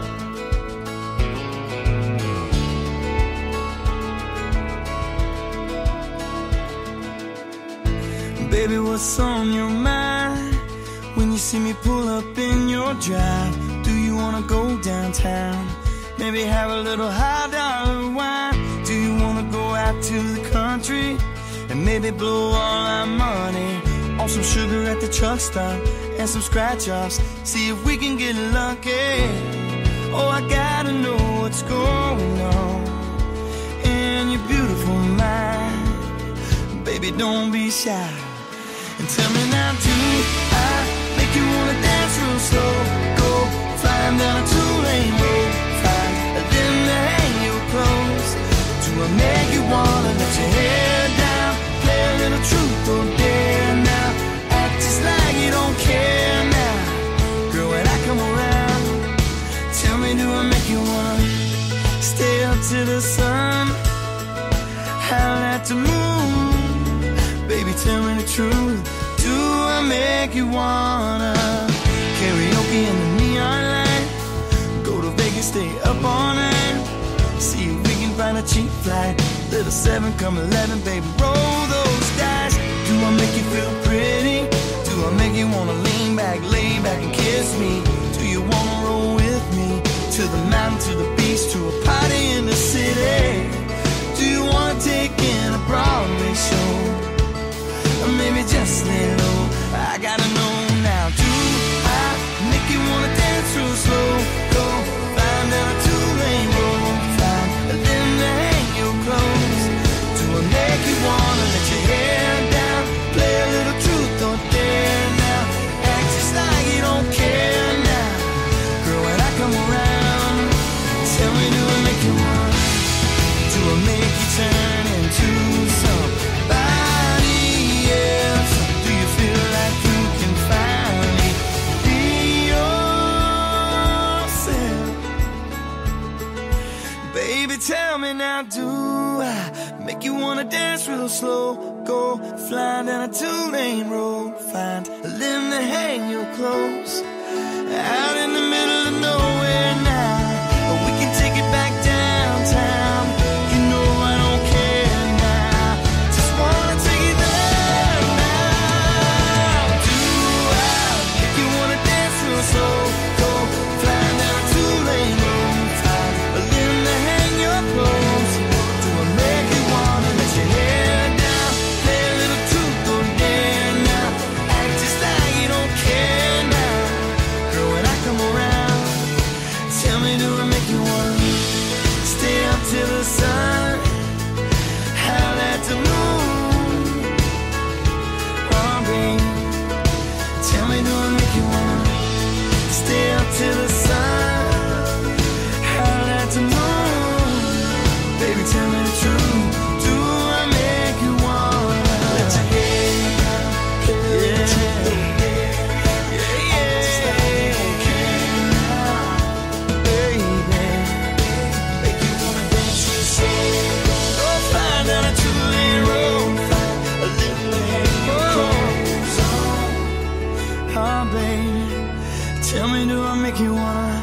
Baby, what's on your mind when you see me pull up in your drive? Do you wanna go downtown? Maybe have a little high dollar wine? Do you wanna go out to the country and maybe blow all our money on some sugar at the truck stop and some scratch offs? See if we can get lucky. Oh, I gotta know what's going on in your beautiful mind. Baby, don't be shy. And tell me now, do I make you wanna dance real slow? Go flying down a two-lane road, fine, then to hang your clothes. Do I make you wanna let your hair down, play a little truth or dare now? Act just like you don't care now, girl, when I come around. Tell me, do I make you wanna stay up to the sun, howl at the moon? Baby, tell me the truth. Do I make you wanna karaoke in the neon light? Go to Vegas, stay up all night. See if we can find a cheap flight. Little 7, come 11, baby, roll those dice. Do I make you feel pretty? Do I make you wanna lean back, lay back and kiss me? Do you wanna roll with me to the mountain, to the beach, to a party in the city? Do you wanna take in I do? I make you wanna dance real slow. Go flying down a two-lane road. Find a limb to hang your clothes. Out in the middle of nowhere now. We can take it back downtown. You know I don't care now. Just wanna take it there now. Do I make you wanna dance real slow? Go flying down a two-lane road. Find a limb to hang your clothes. Do I make you wanna let your hair down? Play a little truth or dare now. Act just like you don't care now. Girl, when I come around, tell me, do I make you wanna stay up till the sun? Howl at the moon. Oh, babe, tell me, do I make you wanna stay up till the sun? Howl at the moon. Baby, tell me the truth. Do I make you wanna let your hair down? Tell me, do I make you wanna?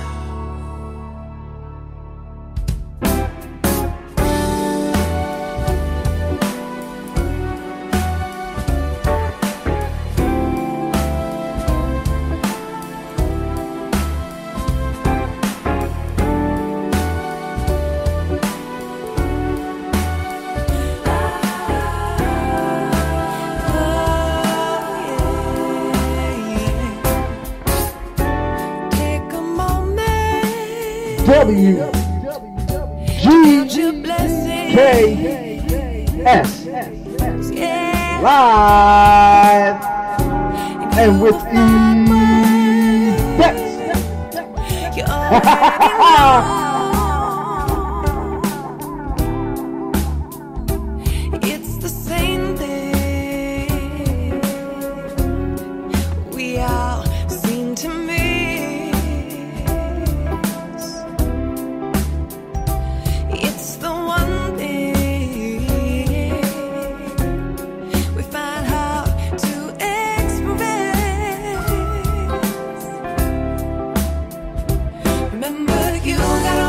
WGKS live and with effects. It's the same thing. We all seem to miss. It's the one thing we find hard to express. Remember, you got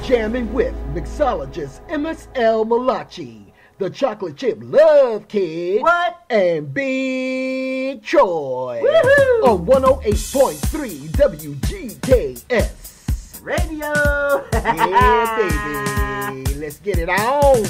jamming with mixologist MSL Malachi, the chocolate chip love kid, and Big Troy on 108.3 WGKS Radio. Yeah, baby. Let's get it on.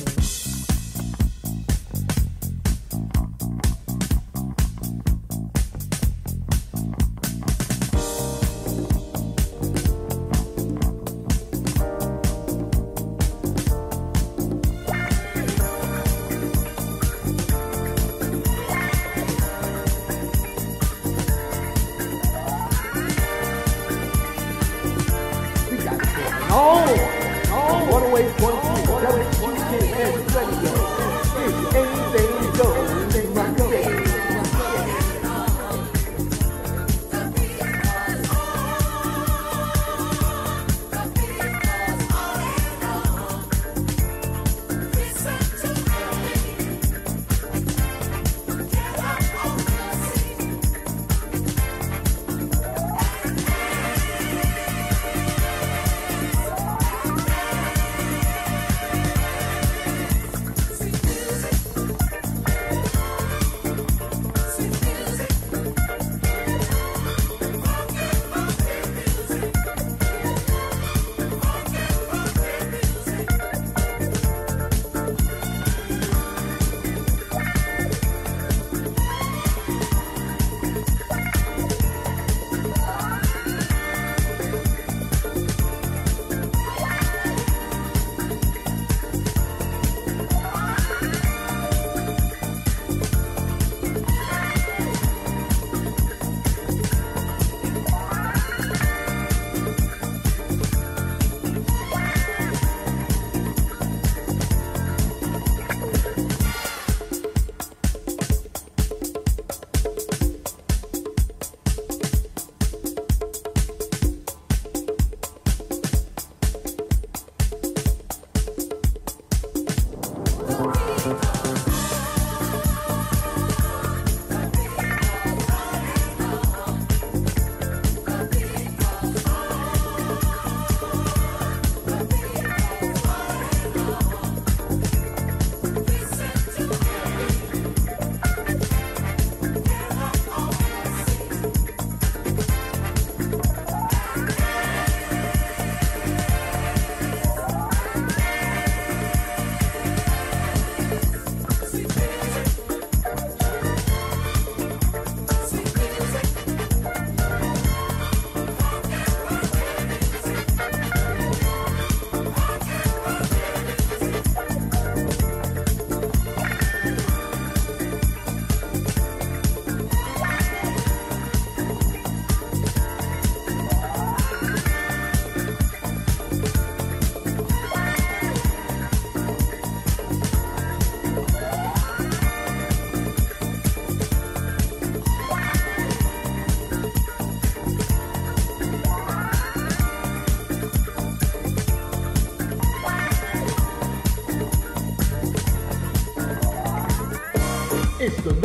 It's the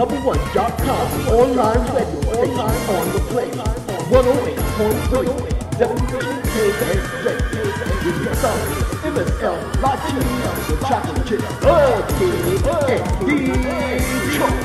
#1.com online radio station on the play. 108.3 WGKS with your song MSL Lachi, the chocolate chip love kid, and Detroit.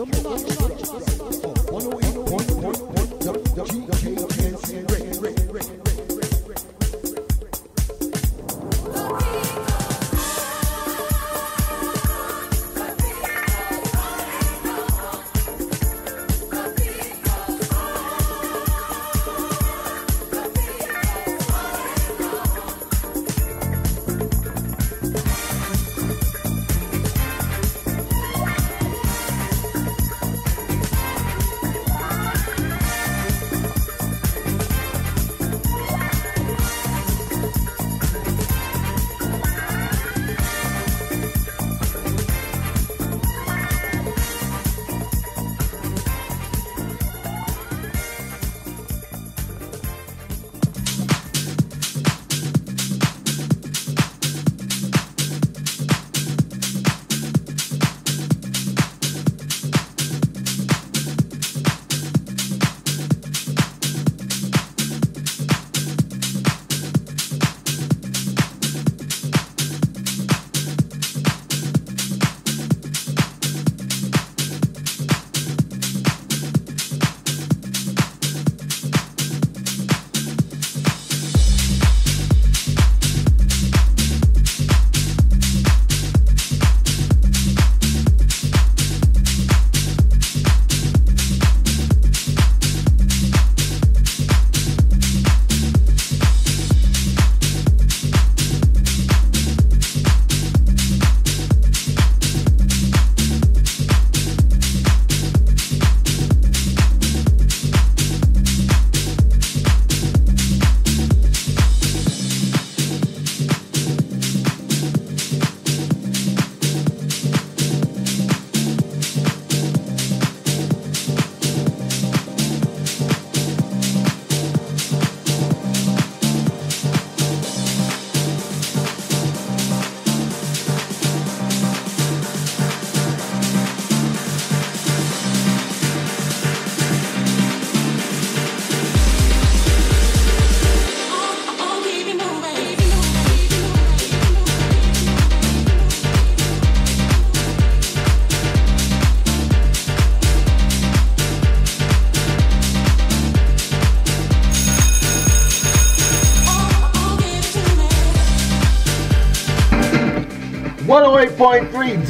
108.3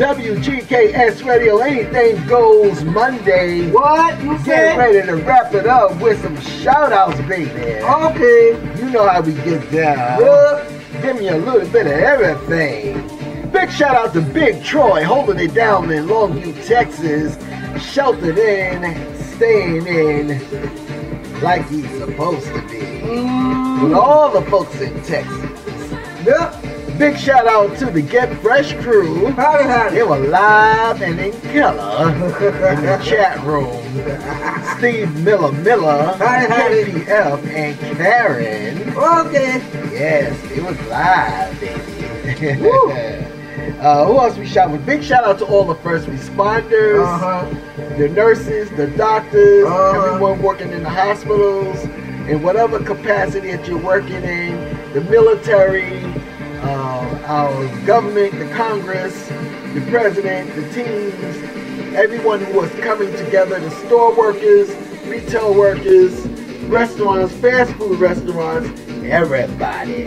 WGKS Radio, Anything Goes Monday. What? You Get said? ready to wrap it up with some shout-outs, baby. Okay. You know how we get down. Good. Give me a little bit of everything. Big shout out to Big Troy, holding it down in Longview, Texas. Sheltered in, staying in like he's supposed to be. With all the folks in Texas. Yep. Big shout out to the Get Fresh crew. Howdy, howdy. They were live and in color in the chat room. Steve Miller, howdy, howdy. KPF, and Karen. Okay. Yes, it was live, baby. Who else we shout with? Big shout out to all the first responders, the nurses, the doctors, everyone working in the hospitals, in whatever capacity that you're working in, the military, our government, the Congress, the president, the teams, everyone who was coming together, the store workers, retail workers, restaurants, fast food restaurants, everybody.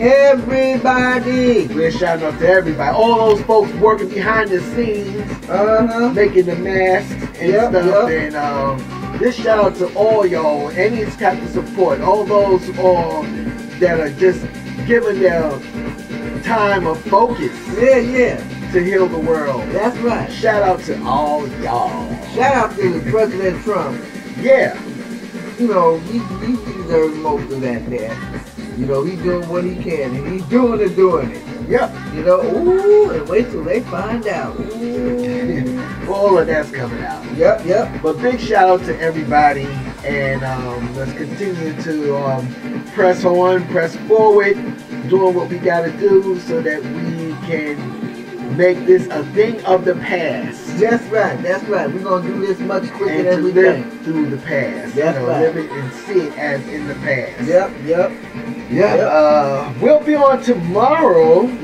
We're shouting out to everybody. All those folks working behind the scenes, making the masks and stuff. And this shout out to all y'all, any type of support, all those that are just giving their time of focus. To heal the world. That's right. Shout out to all y'all. Shout out to President Trump. Yeah. You know, he deserves most of that there. You know, he's doing what he can, and he's doing it. Yep. You know, ooh, and wait till they find out. Ooh. All of that's coming out. Yep. But big shout out to everybody, and let's continue to press on, press forward, doing what we got to do so that we can make this a thing of the past. That's right. We're going to do this much quicker and than to we live can. through the past. That's right. Live it and see it as in the past. Yep. We'll be on tomorrow. Yep.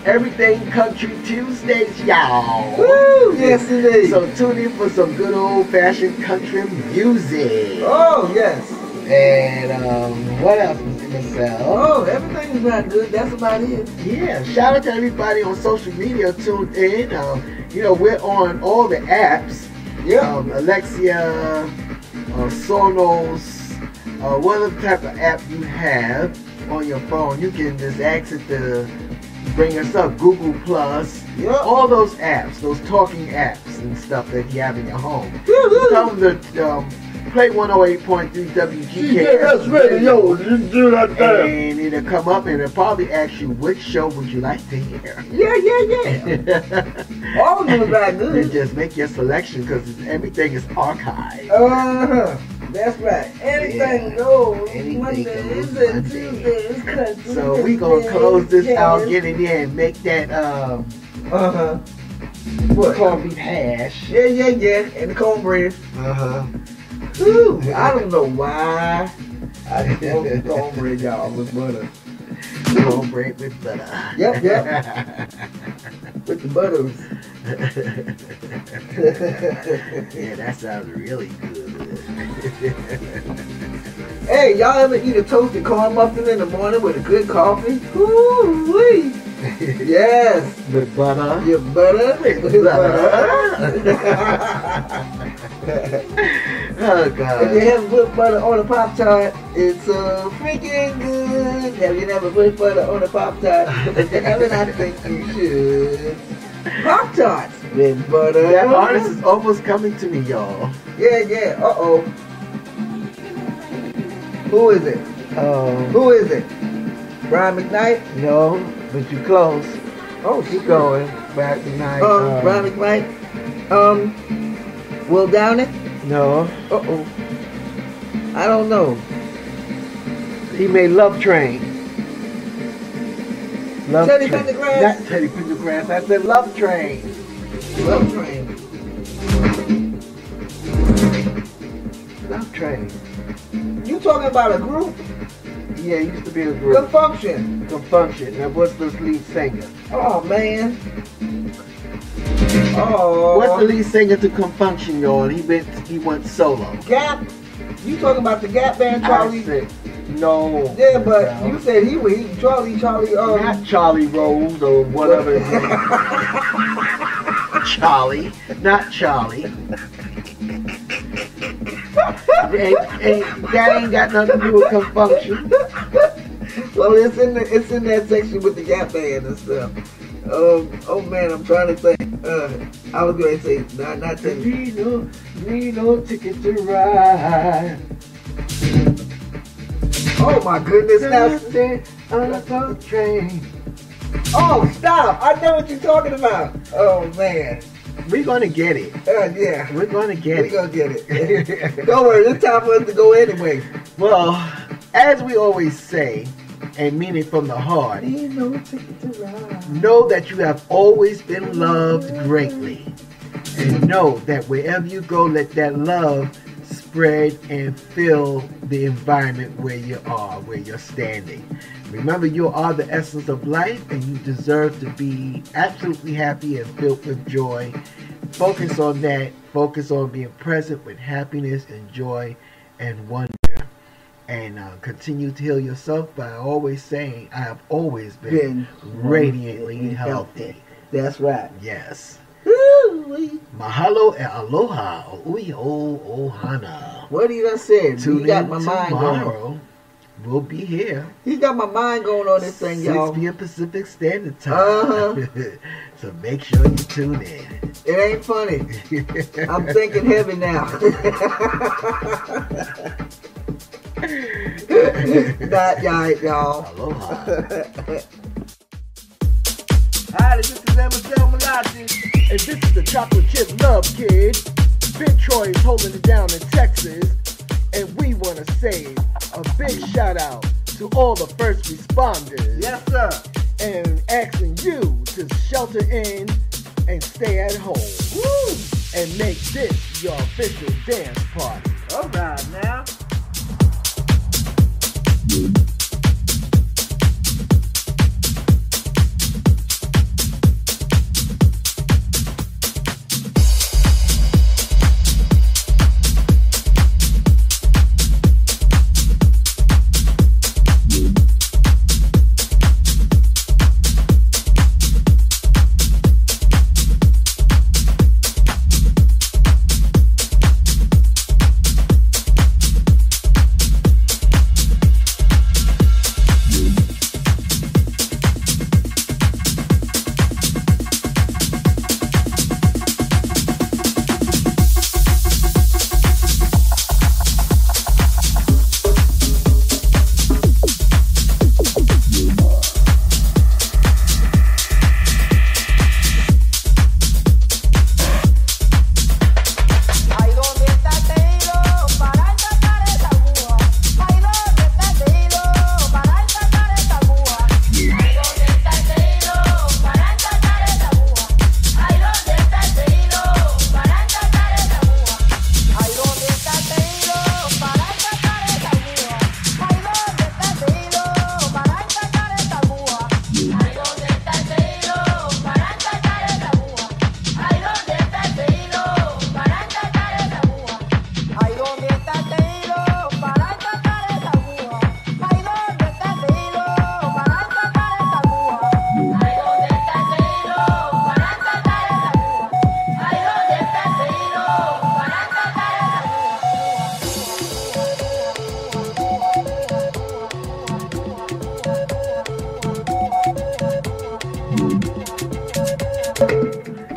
Everything Country Tuesdays, y'all. Woo! Yes, it is. So tune in for some good old-fashioned country music. Oh, yes. And what else, Mr. Marcel? Oh, everything's not good. That's about it. Yeah, shout out to everybody on social media tuned in. We're on all the apps. Yeah. Alexia, Sonos, whatever type of app you have on your phone, you can just ask it to bring us up. Google Plus, all those apps, those talking apps and stuff that you have in your home. Tell them to play 108.3 WGKS Radio. You do that there. And it'll come up and it'll probably ask you which show would you like to hear. Yeah. All of them are good. And just make your selection because everything is archived. That's right. Anything goes. Anything Monday, goes. Tuesdays, country. So we gonna close this out, get it in, make that what? Corned beef hash. Yeah. And the cornbread. Ooh, I don't know why. I just want the cornbread, y'all, with butter. Cornbread with butter. Yep. With the butters. Yeah, that sounds really good. Hey, y'all ever eat a toasted corn muffin in the morning with a good coffee? Ooh-wee. Yes. With butter. Your butter. With butter. Oh, God. If you haven't put butter on a Pop-Tart, it's so freaking good. Have you never put butter on a Pop-Tart? If you haven't, I think you should. Pop-Tarts with butter. That artist is almost coming to me, y'all. Yeah. Uh-oh. Who is it? Who is it? Brian McKnight? No, but you close. Oh, keep going. Back tonight. Brian McKnight. Will Downey? No. Uh-oh. I don't know. He made Love Train. Teddy Pendergrass? Not Teddy Pendergrass. I said Love Train. Love Train. Love Train. You talking about a group? Yeah, it used to be a group. Confunction. Now, what's the lead singer? Oh, man. Oh. What's the lead singer to Confunction, y'all? He went solo. Gap? You talking about the Gap band, Charlie? I said, no. Yeah, but you said he Charlie, not Charlie Rose or whatever his name. Charlie, not Charlie. That ain't got nothing to do with Confunction. Well, it's in that section with the Gap band and stuff. Oh man, I'm trying to think. I was going to say not Teddy. Need no ticket to ride. Oh my goodness! Now, on a boat train. Oh, stop! I know what you're talking about. Oh man. We're gonna get it. Yeah. We're gonna get it. We're gonna get it. Don't worry, it's time for us to go anyway. Well, as we always say, and mean it from the heart, know that you have always been loved greatly. And know that wherever you go, let that love spread and fill the environment where you are, where you're standing. Remember, you are the essence of life and you deserve to be absolutely happy and filled with joy. Focus on that. Focus on being present with happiness and joy and wonder. And continue to heal yourself by always saying, I have always been radiantly healthy. That's right. Yes. Mahalo e aloha o ui o ohana. What do you done said? Tune You got in my mind tomorrow. going. We'll be here. He got my mind going on this thing, y'all. 6 p.m. Pacific Standard Time. So make sure you tune in. It ain't funny. I'm thinking heavy now. Not y'all. Aloha. Hi, this is Emerson Malati. And this is the Chocolate Chip Love Kid. Big Troy is holding it down in Texas. And we want to say a big shout out to all the first responders. Yes, sir. And asking you to shelter in and stay at home. Woo! And make this your official dance party. All right, now.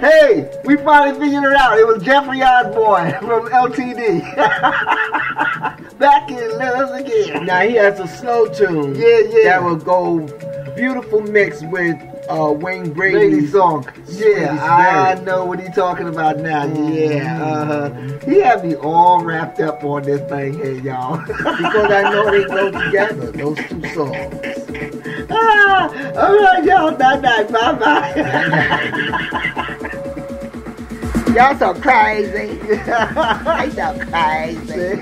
Hey, we finally figured it out. It was Jeffrey Osborne from LTD. Back in love again. Now he has a slow tune. Yeah. That will go beautiful mix with Wayne Brady's Brady's song. Yeah, I Spirit. know what he's talking about now. Yeah, he had me all wrapped up on this thing here, y'all. Because I know they go together, those two songs. All right, y'all. Night. Bye. Y'all so crazy. I so crazy.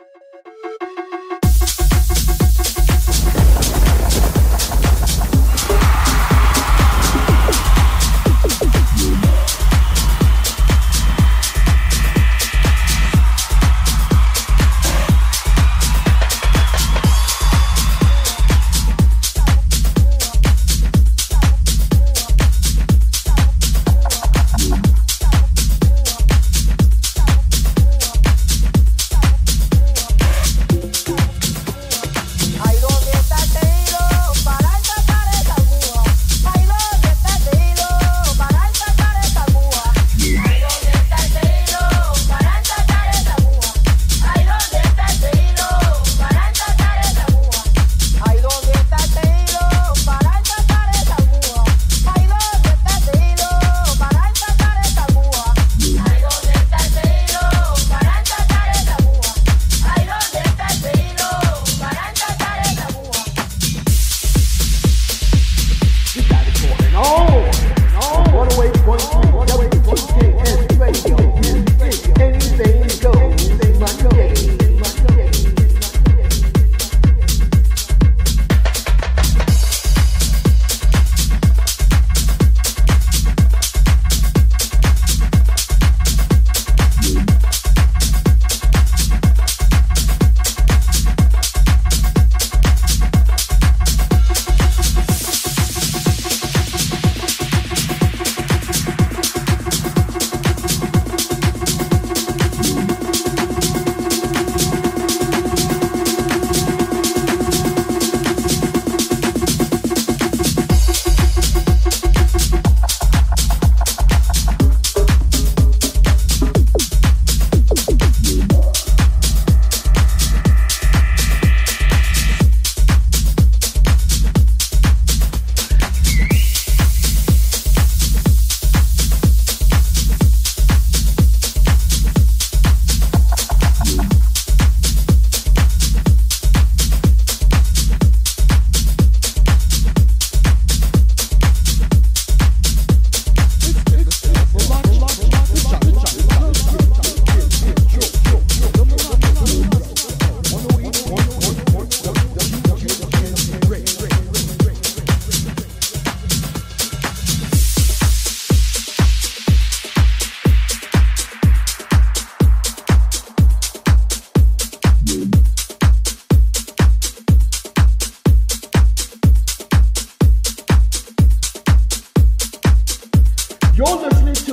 You're listening to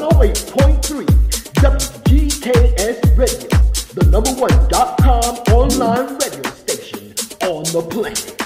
108.3 WGKS Radio, the #1.com online radio station on the planet.